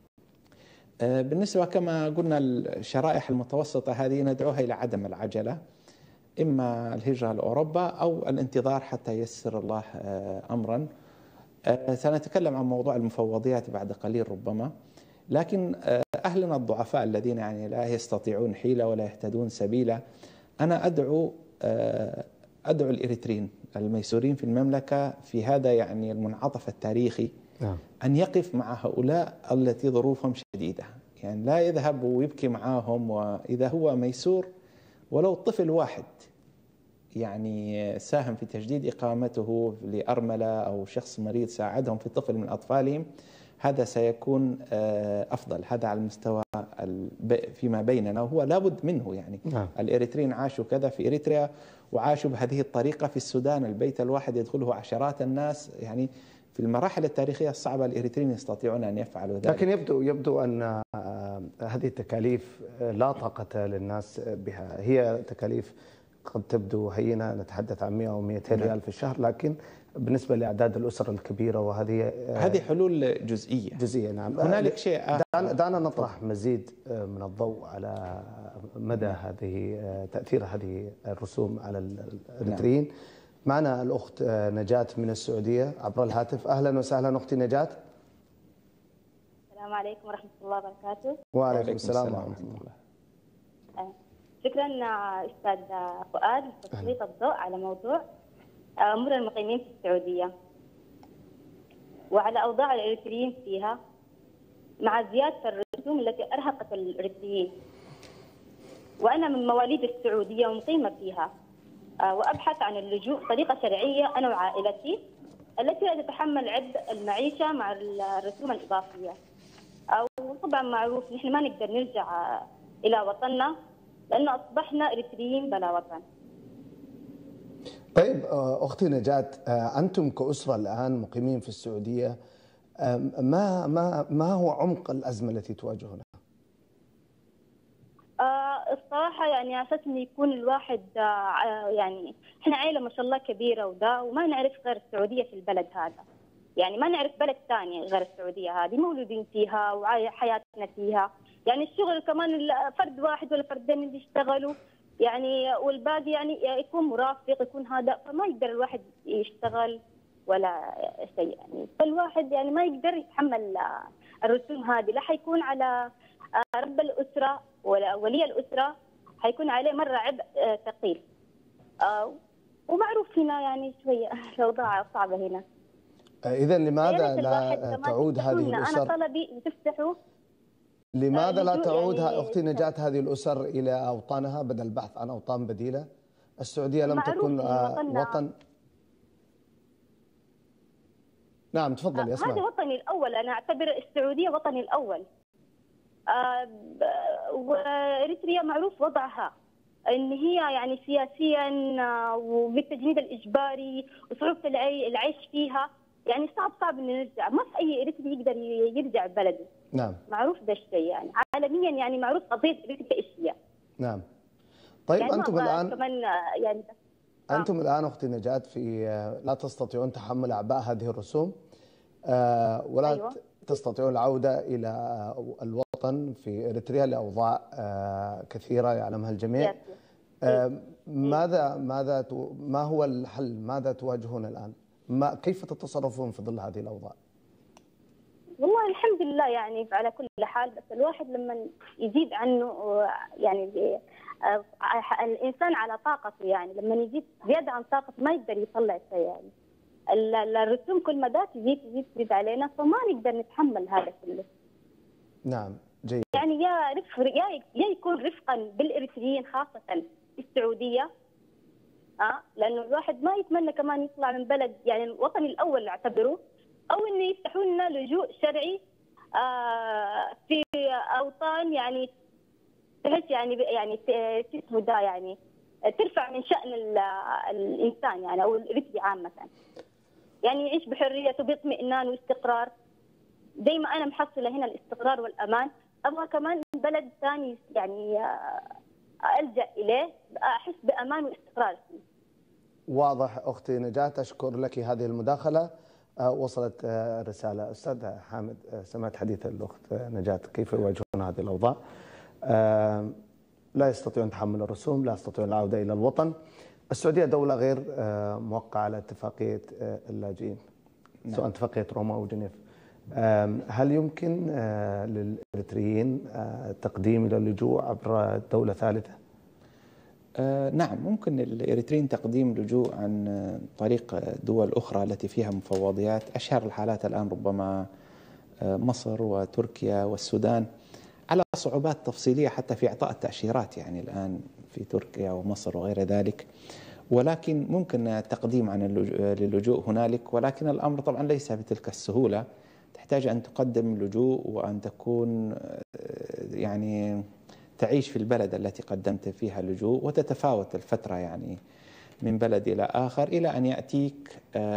S2: بالنسبة كما قلنا الشرائح المتوسطة هذه ندعوها إلى عدم العجلة، إما الهجرة لأوروبا أو الانتظار حتى ييسر الله أمرا. سنتكلم عن موضوع المفوضيات بعد قليل ربما، لكن أهلنا الضعفاء الذين يعني لا يستطيعون حيلة ولا يهتدون سبيلا، أنا أدعو أدعو الإريتريين الميسورين في المملكة في هذا يعني المنعطف التاريخي أن يقف مع هؤلاء التي ظروفهم شديدة، يعني لا يذهب ويبكي معاهم، وإذا هو ميسور ولو طفل واحد يعني ساهم في تجديد إقامته لأرملة أو شخص مريض ساعدهم في طفل من أطفالهم، هذا سيكون أفضل. هذا على المستوى فيما بيننا، وهو لابد منه يعني. نعم. الإريتريين عاشوا كذا في إريتريا وعاشوا بهذه الطريقة في السودان، البيت الواحد يدخله عشرات الناس، يعني في المراحل التاريخية الصعبة الإريتريين يستطيعون أن يفعلوا ذلك.
S1: لكن يبدو يبدو أن هذه التكاليف لا طاقة للناس بها، هي تكاليف قد تبدو هينة، نتحدث عن مئة أو مئتين ريال في الشهر، لكن بالنسبة لأعداد الأسر الكبيرة وهذه
S2: هذه حلول جزئية
S1: جزئية. نعم.
S2: هنالك شيء آخر.
S1: دعنا, دعنا نطرح مزيد من الضوء على مدى هذه تأثير هذه الرسوم على الإريتريين. نعم. معنا الأخت نجاة من السعودية عبر الهاتف. أهلا وسهلا أختي نجاة.
S8: السلام عليكم ورحمة الله وبركاته.
S1: وعليكم السلام ورحمة الله.
S8: شكرا أستاذ فؤاد لتسليط الضوء على موضوع أمور المقيمين في السعودية وعلى أوضاع الإريتريين فيها، مع زيادة الرسوم التي أرهقت الإريتريين. وأنا من مواليد السعودية ومقيمة فيها، وأبحث عن اللجوء طريقة شرعية أنا وعائلتي التي لا تتحمل عبء المعيشة مع الرسوم الإضافية. وطبعا معروف نحن ما نقدر نرجع إلى وطننا لأن أصبحنا إريتريين بلا وطن.
S1: طيب أختي نجاة، أنتم كأسرة الآن مقيمين في السعودية، ما ما ما هو عمق الأزمة التي تواجهونها؟
S8: آه الصراحة يعني على أساس إنه يكون الواحد آه يعني إحنا عائلة ما شاء الله كبيرة ودا، وما نعرف غير السعودية في البلد هذا، يعني ما نعرف بلد ثاني غير السعودية هذه، مولودين فيها وحياتنا فيها، يعني الشغل كمان فرد واحد ولا فردين اللي يشتغلوا يعني، والباقي يعني يكون مرافق يكون هذا، فما يقدر الواحد يشتغل ولا شيء يعني، فالواحد يعني ما يقدر يتحمل الرسوم هذه، لا حيكون على رب الأسرة ولا ولي الأسرة، حيكون عليه مرة عبء ثقيل. ومعروف هنا يعني شوية الأوضاع صعبة هنا.
S1: إذا لماذا لا تعود هذه الأسر؟
S8: أنا طلبي تفتحوا.
S1: لماذا لا تعود يعني أختي نجاة هذه الأسر إلى أوطانها بدل البحث عن أوطان بديلة؟ السعودية لم تكن وطن. نعم تفضلي أسمع.
S8: هذا وطني الأول، أنا أعتبر السعودية وطني الأول. آه وإريتريا معروف وضعها ان هي يعني سياسيا وبالتجنيد الاجباري وصعوبه العيش فيها، يعني صعب صعب انه نرجع، ما في اي إريتري يقدر يرجع ببلده.
S1: نعم.
S8: معروف ده الشيء يعني عالميا، يعني معروف قضيه إريتريا ايش هي.
S1: نعم. طيب يعني انتم الان
S8: كمان يعني
S1: انتم آه. الان اختي نجاة في لا تستطيعون تحمل اعباء هذه الرسوم، آه ولا أيوة. تستطيعون العوده الى الوطن في إريتريا لأوضاع كثيرة يعلمها الجميع. ماذا ماذا ما هو الحل؟ ماذا تواجهون الآن؟ ما كيف تتصرفون في ظل هذه الأوضاع؟
S8: والله الحمد لله يعني على كل حال، بس الواحد لما يزيد عنه يعني الإنسان على طاقته، يعني لما يزيد زيادة عن طاقته ما يقدر يطلع شيء، يعني الرسوم كل مدى تزيد تزيد تزيد علينا، فما نقدر نتحمل هذا كله.
S1: نعم. جيد.
S8: يعني يا رفق يا يا يكون رفقا بالاريتريين خاصه في السعوديه، اه لانه الواحد ما يتمنى كمان يطلع من بلد يعني الوطن الاول اعتبره، او انه يفتحوا لنا لجوء شرعي آه في اوطان يعني تحس يعني يعني اسمه ده يعني ترفع من شأن الانسان يعني او الاريتري عامه، يعني يعيش بحريه وباطمئنان واستقرار. زي ما انا محصله هنا الاستقرار والامان، ابغى كمان بلد ثاني يعني الجا اليه احس بامان واستقرار.
S1: واضح اختي نجاة، اشكر لك هذه المداخله. وصلت رساله. استاذ حامد، سمعت حديث الاخت نجاة كيف يواجهون هذه الاوضاع. لا يستطيعون تحمل الرسوم، لا يستطيعون العوده الى الوطن. السعوديه دوله غير موقعه على اتفاقيه اللاجئين، نعم. سواء اتفاقيه روما او جنيف. هل يمكن للإريتريين تقديم إلى اللجوء عبر دولة ثالثة؟
S2: نعم، ممكن للإريتريين تقديم لجوء عن طريق دول أخرى التي فيها مفوضيات. أشهر الحالات الآن ربما مصر وتركيا والسودان، على صعوبات تفصيلية حتى في إعطاء التأشيرات يعني الآن في تركيا ومصر وغير ذلك، ولكن ممكن التقديم عن اللجوء هنالك، ولكن الأمر طبعا ليس بتلك السهولة. تحتاج أن تقدم لجوء وأن تكون يعني تعيش في البلد التي قدمت فيها لجوء، وتتفاوت الفترة يعني من بلد إلى آخر إلى أن يأتيك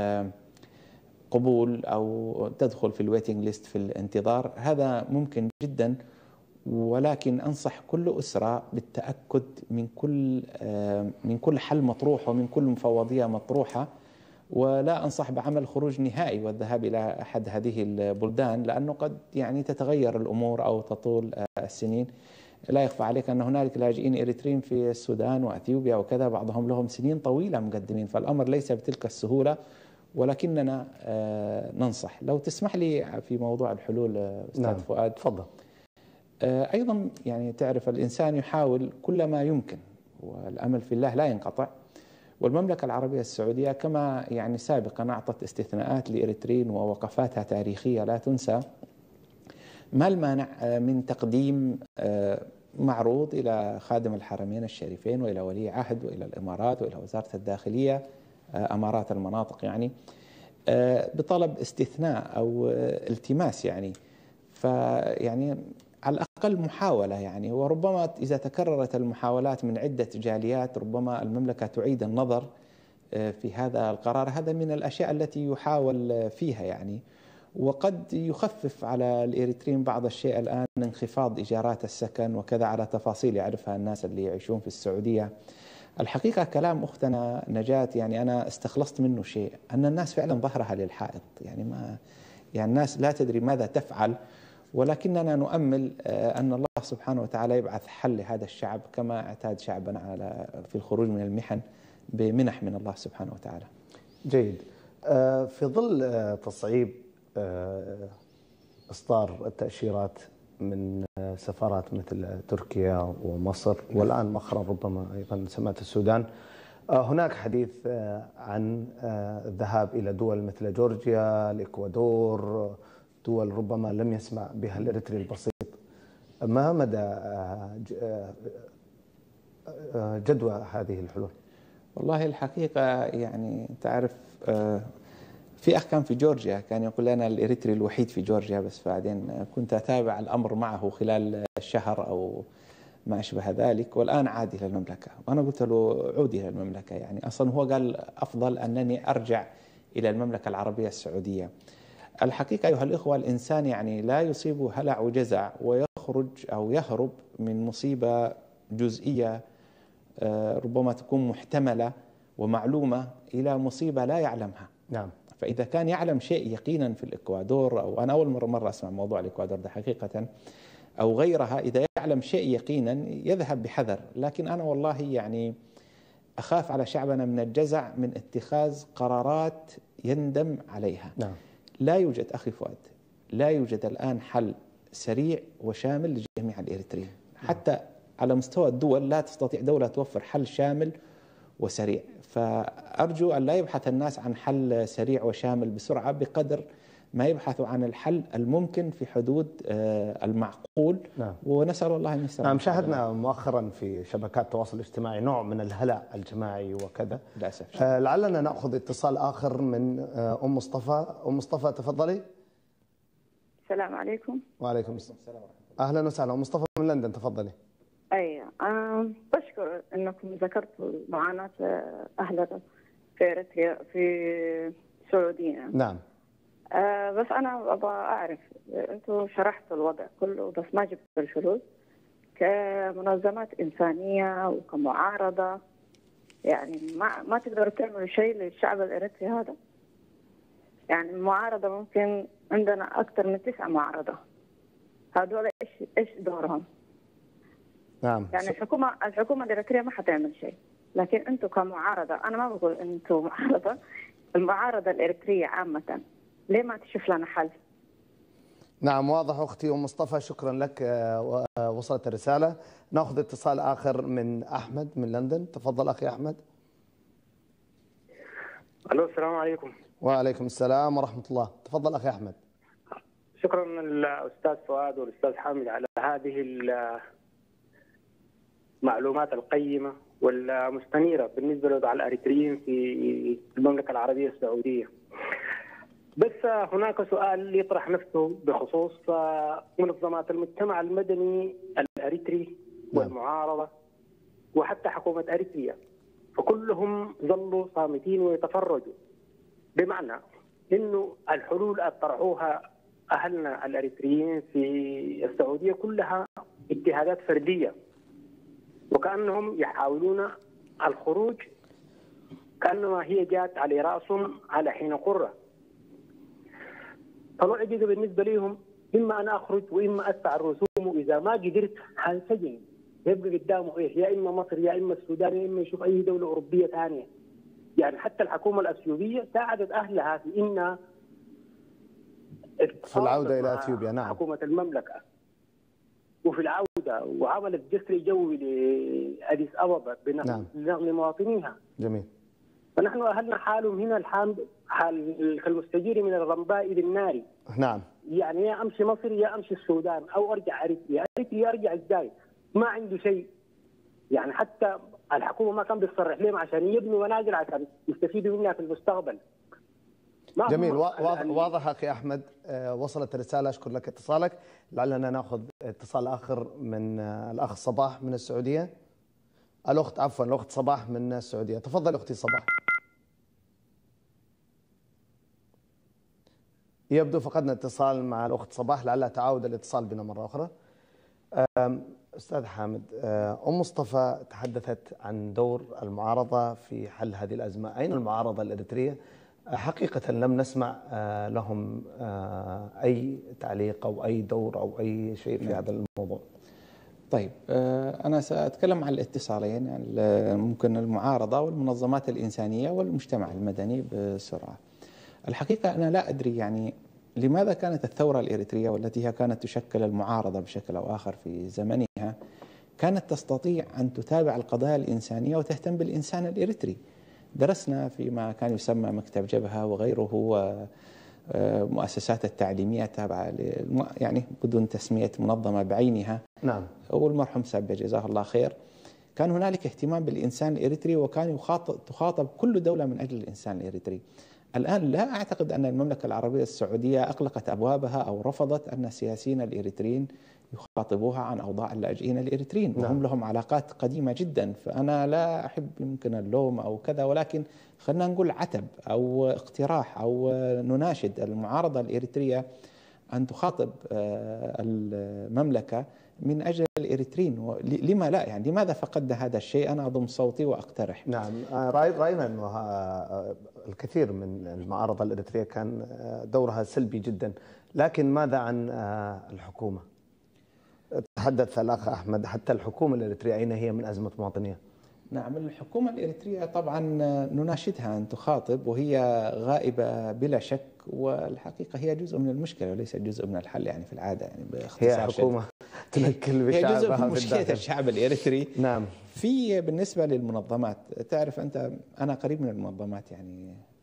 S2: قبول أو تدخل في الويتنج ليست في الانتظار. هذا ممكن جدا، ولكن أنصح كل أسرة بالتأكد من كل من كل حل مطروح ومن كل مفوضية مطروحة، ولا أنصح بعمل خروج نهائي والذهاب إلى أحد هذه البلدان، لأنه قد يعني تتغير الأمور أو تطول السنين. لا يخفى عليك أن هنالك لاجئين إريتريين في السودان وأثيوبيا وكذا، بعضهم لهم سنين طويلة مقدمين، فالأمر ليس بتلك السهولة، ولكننا ننصح. لو تسمح لي في موضوع الحلول أستاذ نعم. فؤاد،
S1: تفضل.
S2: أيضا يعني تعرف الإنسان يحاول كل ما يمكن، والأمل في الله لا ينقطع. والمملكة العربية السعودية كما يعني سابقا أعطت استثناءات لإريتريين ووقفاتها تاريخية لا تنسى، ما المانع من تقديم معروض إلى خادم الحرمين الشريفين وإلى ولي عهد وإلى الإمارات وإلى وزارة الداخلية، أمارات المناطق يعني، بطلب استثناء أو التماس يعني. فيعني على الأقل محاولة يعني، وربما إذا تكررت المحاولات من عدة جاليات ربما المملكة تعيد النظر في هذا القرار. هذا من الأشياء التي يحاول فيها يعني، وقد يخفف على الإريتريين بعض الشيء الآن، انخفاض إيجارات السكن وكذا، على تفاصيل يعرفها الناس اللي يعيشون في السعودية. الحقيقة كلام أختنا نجاة يعني أنا استخلصت منه شيء، أن الناس فعلا ظهرها للحائط يعني، ما يعني الناس لا تدري ماذا تفعل، ولكننا نؤمل أن الله سبحانه وتعالى يبعث حل لهذا الشعب كما اعتاد شعبنا على في الخروج من المحن بمنح من الله سبحانه وتعالى.
S1: جيد. في ظل تصعيب إصدار التأشيرات من سفارات مثل تركيا ومصر، والآن مؤخرا ربما أيضا سمعت السودان، هناك حديث عن الذهاب إلى دول مثل جورجيا، الإكوادور، دول ربما لم يسمع بها الإريتري البسيط. ما مدى جدوى هذه الحلول؟
S2: والله الحقيقة يعني تعرف في أخ كان في جورجيا كان يقول لنا الإريتري الوحيد في جورجيا، بس بعدين كنت أتابع الأمر معه خلال الشهر أو ما أشبه ذلك، والآن عاد إلى المملكة. وأنا قلت له عود إلى المملكة، يعني أصلا هو قال أفضل أنني أرجع إلى المملكة العربية السعودية. الحقيقة أيها الإخوة الإنسان يعني لا يصيبه هلع وجزع ويخرج أو يهرب من مصيبة جزئية ربما تكون محتملة ومعلومة إلى مصيبة لا يعلمها.
S1: نعم.
S2: فإذا كان يعلم شيء يقينا في الإكوادور، أو أنا أول مرة مرة أسمع موضوع الإكوادور ده حقيقة، أو غيرها، إذا يعلم شيء يقينا يذهب بحذر. لكن أنا والله يعني أخاف على شعبنا من الجزع من اتخاذ قرارات يندم عليها.
S1: نعم.
S2: لا يوجد أخي فؤاد، لا يوجد الآن حل سريع وشامل لجميع الإريتريين. حتى على مستوى الدول لا تستطيع دولة توفر حل شامل وسريع. فأرجو أن لا يبحث الناس عن حل سريع وشامل بسرعة بقدر ما يبحثوا عن الحل الممكن في حدود المعقول.
S1: نعم.
S2: ونسأل الله أن يستر.
S1: نعم، شاهدنا مؤخرا في شبكات التواصل الاجتماعي نوع من الهلع الجماعي وكذا.
S2: للأسف.
S1: آه لعلنا نأخذ اتصال آخر من آه أم مصطفى. أم مصطفى تفضلي.
S9: السلام عليكم.
S1: وعليكم السلام. أهلا وسهلا. أم مصطفى من لندن، تفضلي.
S9: أيوة، أه بشكر أنكم ذكرتوا معاناة أهل في إريتريا في السعودية.
S1: نعم.
S9: أه بس أنا أبغى أعرف، أنتم شرحتوا الوضع كله بس ما جبتوا الفلوس كمنظمات إنسانية وكمعارضة، يعني ما ما تقدروا تعملوا شيء للشعب الإريتري هذا؟ يعني المعارضة ممكن عندنا أكثر من تسعة معارضة، هذول إيش إيش دورهم؟
S1: نعم.
S9: يعني الحكومة الحكومة الإريترية ما حتعمل شيء، لكن أنتم كمعارضة، أنا ما بقول أنتم معارضة، المعارضة الإريترية عامة ليه ما تشوف لنا حل؟
S1: نعم، واضح أختي أم مصطفى، شكرا لك، وصلت الرسالة. نأخذ اتصال آخر من أحمد من لندن، تفضل أخي أحمد.
S10: ألو، السلام عليكم.
S1: وعليكم السلام ورحمة الله، تفضل أخي أحمد.
S10: شكرا الأستاذ فؤاد والأستاذ حامد على هذه المعلومات القيمة والمستنيرة بالنسبة لوضع الأريتريين في المملكة العربية السعودية. بس هناك سؤال يطرح نفسه بخصوص منظمات المجتمع المدني الأريتري والمعارضة وحتى حكومة أريتريا، فكلهم ظلوا صامتين ويتفرجوا، بمعنى إنه الحلول اللي طرحوها أهلنا الأريتريين في السعودية كلها اجتهادات فردية، وكأنهم يحاولون الخروج كأنما هي جات على رأسهم على حين قرة. طلع جدا بالنسبة لهم إما أن أخرج وإما أدفع الرسوم، وإذا ما قدرت هنسجن، يبقى قدامه إيه؟ يا إما مصر يا إما السودان يا إما يشوف أي دولة أوروبية ثانية. يعني حتى الحكومة الأثيوبية ساعدت أهلها في إنها
S1: في العودة إلى أثيوبيا. نعم.
S10: حكومة المملكة وفي العودة، وعملت جسر جوي لأديس أبابا بنقل نعم. مواطنيها.
S1: جميل.
S10: فنحن أهلنا حالهم هنا الحال حال كالمستجير من الرمباء إلى النار.
S1: نعم.
S10: يعني يا أمشي مصر يا أمشي السودان أو أرجع أريتريا، أريتريا أرجع إزاي؟ ما عنده شيء. يعني حتى الحكومة ما كان بيصرح لهم عشان يبنوا منازل عشان يستفيدوا منها في المستقبل.
S1: جميل، واضح, واضح أخي أحمد، وصلت الرسالة، أشكر لك اتصالك. لعلنا نأخذ اتصال آخر من الأخ صباح من السعودية. الأخت عفوا الأخت صباح من السعودية، تفضل أختي صباح. يبدو فقدنا اتصال مع الأخت صباح، لعلها تعاود الاتصال بنا مرة أخرى. أستاذ حامد، أم مصطفى تحدثت عن دور المعارضة في حل هذه الأزمة. أين المعارضة الإريترية؟ حقيقة لم نسمع لهم أي تعليق أو أي دور أو أي شيء في هذا الموضوع.
S2: طيب، أنا سأتكلم عن الاتصالين، يعني ممكن المعارضة والمنظمات الإنسانية والمجتمع المدني بسرعة. الحقيقة أنا لا أدري يعني لماذا كانت الثورة الإريترية والتي هي كانت تشكل المعارضة بشكل أو آخر في زمنها كانت تستطيع أن تتابع القضايا الإنسانية وتهتم بالإنسان الإريتري. درسنا فيما كان يسمى مكتب جبهة وغيره ومؤسسات التعليمية التابعة يعني بدون تسمية منظمة بعينها.
S1: نعم.
S2: والمرحوم سابع جزاه الله خير، كان هنالك اهتمام بالإنسان الإريتري، وكان يخاطب تخاطب كل دولة من أجل الإنسان الإريتري. الآن لا أعتقد أن المملكة العربية السعودية أغلقت أبوابها أو رفضت أن السياسيين الإريتريين يخاطبوها عن أوضاع اللاجئين الإريتريين. نعم. وهم لهم علاقات قديمة جدا، فأنا لا أحب يمكن اللوم أو كذا، ولكن خلينا نقول عتب أو اقتراح أو نناشد المعارضة الإريترية أن تخاطب المملكة من أجل الإريتريين. لما لا؟ يعني لماذا فقدنا هذا الشيء؟ أنا أضم صوتي وأقترح.
S1: نعم، رأينا أنه الكثير من المعارضة الإريترية كان دورها سلبي جدا، لكن ماذا عن الحكومة؟ تحدث الأخ أحمد، حتى الحكومة الإريترية أين هي من أزمة مواطنيها؟
S2: نعم، الحكومة الإريترية طبعا نناشدها أن تخاطب، وهي غائبة بلا شك، والحقيقة هي جزء من المشكلة وليس جزء من الحل يعني في العادة. يعني باختصار
S1: هي حكومة تنكل بشعبها،
S2: هي جزء من مشكلة الشعب الإريتري.
S1: نعم.
S2: في بالنسبة للمنظمات، تعرف أنت أنا قريب من المنظمات يعني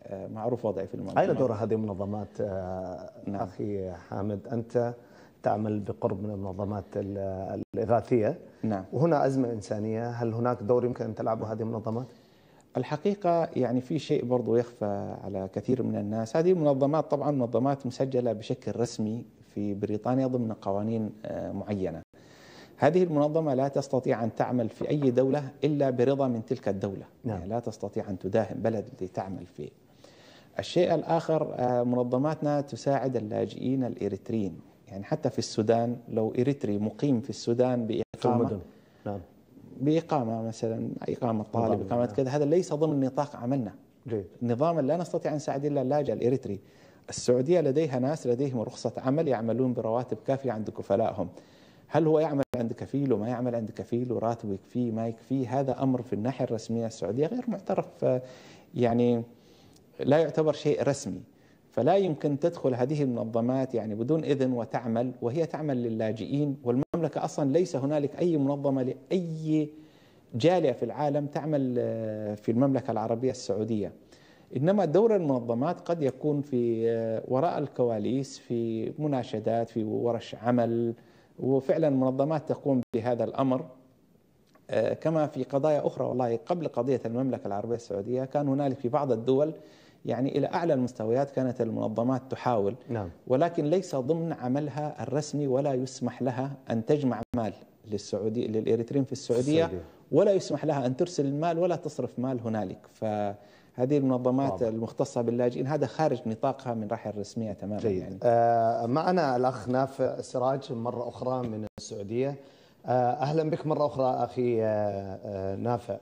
S2: معروف وضعي في المنظمات.
S1: أين دور هذه المنظمات نعم. أخي حامد، أنت تعمل بقرب من المنظمات الإغاثية
S2: نعم.
S1: وهنا أزمة إنسانية، هل هناك دور يمكن أن تلعبه هذه المنظمات؟
S2: الحقيقة يعني في شيء برضو يخفى على كثير من الناس. هذه المنظمات طبعا منظمات مسجلة بشكل رسمي في بريطانيا ضمن قوانين معينة. هذه المنظمة لا تستطيع أن تعمل في أي دولة إلا برضا من تلك الدولة.
S1: نعم.
S2: يعني لا تستطيع أن تداهم بلد لتعمل فيه. الشيء الآخر منظماتنا تساعد اللاجئين الإريتريين، يعني حتى في السودان لو إريتري مقيم في السودان بإقامة
S1: في نعم.
S2: بإقامة مثلا إقامة طالب إقامة كذا، هذا ليس ضمن نطاق عملنا.
S1: جيد.
S2: نظاما لا نستطيع أن نساعد إلا اللاجئ الإريتري. السعودية لديها ناس لديهم رخصة عمل يعملون برواتب كافية عند كفلائهم. هل هو يعمل عند كفيل وما يعمل عند كفيل وراتبه يكفيه ما يكفيه، هذا أمر في الناحية الرسمية السعودية غير معترف، يعني لا يعتبر شيء رسمي. فلا يمكن تدخل هذه المنظمات يعني بدون إذن وتعمل، وهي تعمل للاجئين، والمملكة أصلا ليس هنالك أي منظمة لأي جالية في العالم تعمل في المملكة العربية السعودية. إنما دور المنظمات قد يكون في وراء الكواليس، في مناشدات، في ورش عمل، وفعلا منظمات تقوم بهذا الأمر. كما في قضايا أخرى والله قبل قضية المملكة العربية السعودية كان هنالك في بعض الدول يعني إلى أعلى المستويات كانت المنظمات تحاول.
S1: نعم.
S2: ولكن ليس ضمن عملها الرسمي، ولا يسمح لها أن تجمع مال للسعودية للإريتريين في السعودية, السعودية ولا يسمح لها أن ترسل المال ولا تصرف مال هنالك. فهذه المنظمات طبعا. المختصة باللاجئين هذا خارج نطاقها من الناحية الرسمية تماما.
S1: جيد. يعني. آه معنا الأخ نافع سراج مرة أخرى من السعودية. آه أهلا بك مرة أخرى أخي آه آه نافع،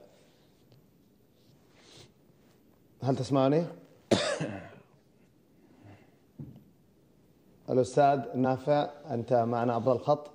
S1: هل تسمعني؟ الأستاذ نافع أنت معنا عبر الخط؟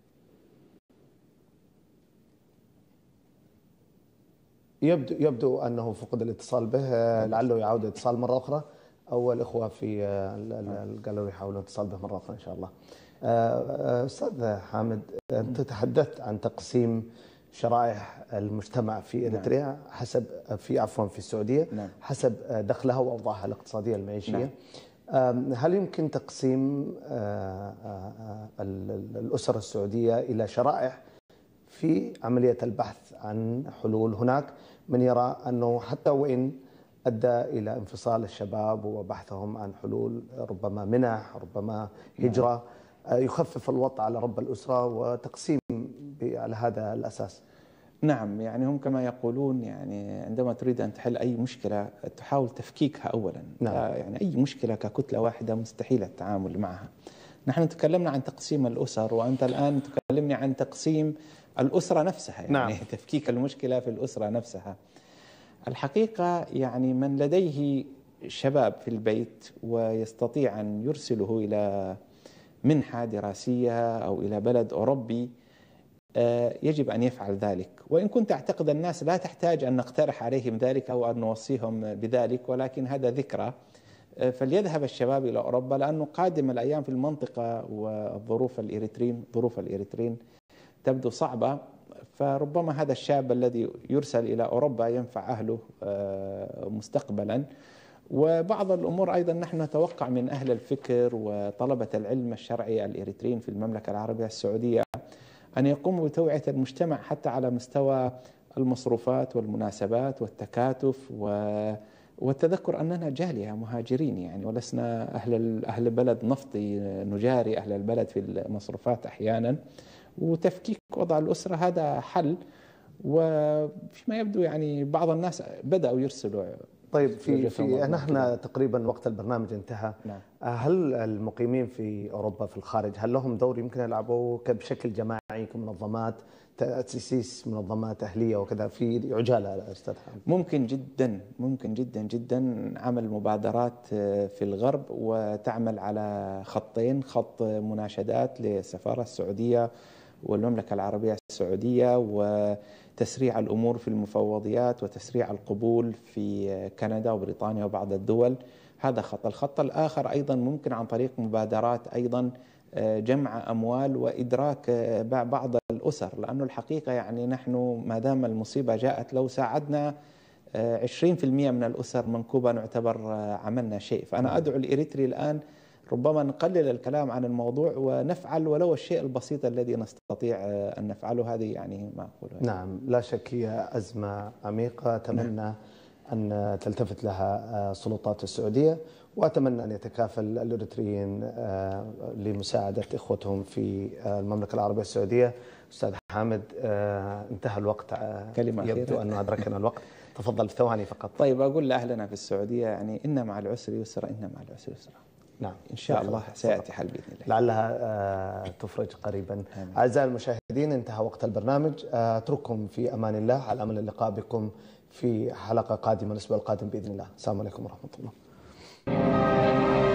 S1: يبدو يبدو أنه فقد الاتصال به، لعله يعود الاتصال مرة أخرى، أو الإخوة في قالوا يحاولون الاتصال به مرة أخرى إن شاء الله. أستاذ حامد، أنت تحدثت عن تقسيم شرائح المجتمع في إريتريا حسب في عفوا في السعودية نعم. حسب دخلها وأوضاعها الاقتصادية المعيشية. نعم. هل يمكن تقسيم الأسر السعودية إلى شرائح في عملية البحث عن حلول؟ هناك من يرى أنه حتى وإن أدى إلى انفصال الشباب وبحثهم عن حلول ربما منح ربما هجرة نعم. يخفف الوطأ على رب الأسرة وتقسيم على هذا الأساس.
S2: نعم، يعني هم كما يقولون يعني عندما تريد أن تحل أي مشكلة تحاول تفكيكها أولا. نعم. يعني أي مشكلة ككتلة واحدة مستحيل التعامل معها. نحن تكلمنا عن تقسيم الأسر، وأنت الآن تكلمني عن تقسيم الأسرة نفسها، يعني نعم. تفكيك المشكلة في الأسرة نفسها. الحقيقة يعني من لديه شباب في البيت ويستطيع أن يرسله إلى منحة دراسية أو إلى بلد أوروبي يجب أن يفعل ذلك. وإن كنت أعتقد الناس لا تحتاج أن نقترح عليهم ذلك أو أن نوصيهم بذلك، ولكن هذا ذكرى، فليذهب الشباب إلى أوروبا، لأنه قادم الأيام في المنطقة والظروف الإريتريين ظروف الإريتريين تبدو صعبة، فربما هذا الشاب الذي يرسل إلى أوروبا ينفع أهله مستقبلا. وبعض الأمور أيضا نحن نتوقع من أهل الفكر وطلبة العلم الشرعي الإريتريين في المملكة العربية السعودية أن يقوموا بتوعية المجتمع حتى على مستوى المصروفات والمناسبات والتكاتف والتذكر أننا جالية مهاجرين يعني، ولسنا أهل أهل بلد نفطي نجاري أهل البلد في المصروفات أحيانا. وتفكيك وضع الأسرة هذا حل، وفيما يبدو يعني بعض الناس بدأوا يرسلوا.
S1: طيب في في نحن تقريبا وقت البرنامج انتهى. نعم. هل المقيمين في أوروبا في الخارج هل لهم دور يمكن يلعبوه بشكل جماعي كمنظمات تأسيس منظمات أهلية وكذا في عجالة أستاذ حامد؟
S2: ممكن جدا ممكن جدا جدا عمل مبادرات في الغرب وتعمل على خطين، خط مناشدات للسفارة السعودية والمملكة العربية السعودية وتسريع الأمور في المفوضيات وتسريع القبول في كندا وبريطانيا وبعض الدول. هذا خط. الخط الآخر أيضا ممكن عن طريق مبادرات أيضا جمع أموال وإدراك بعض الأسر، لأنه الحقيقة يعني نحن ما دام المصيبة جاءت لو ساعدنا عشرين بالمئة من الأسر منكوبة نعتبر عملنا شيء. فأنا أدعو الإريتري الآن ربما نقلل الكلام عن الموضوع ونفعل ولو الشيء البسيط الذي نستطيع أن نفعله. هذه يعني ما أقوله.
S1: نعم، لا شك هي أزمة عميقة أتمنى نعم. أن تلتفت لها سلطات السعودية، وأتمنى أن يتكافل الإريتريين لمساعدة إخوتهم في المملكة العربية السعودية. أستاذ حامد، انتهى الوقت،
S2: كلمة
S1: يبدو
S2: أخيرة.
S1: أنه أدركنا الوقت، تفضل في ثواني فقط.
S2: طيب، أقول لأهلنا في السعودية يعني إن مع العسر يسرا، إن مع العسر يسرا.
S1: نعم،
S2: إن شاء الله سيأتي حل بإذن الله،
S1: لعلها تفرج قريبا. أعزائي المشاهدين، انتهى وقت البرنامج، أترككم في أمان الله، على أمل اللقاء بكم في حلقة قادمة الأسبوع القادم بإذن الله. السلام عليكم ورحمة الله.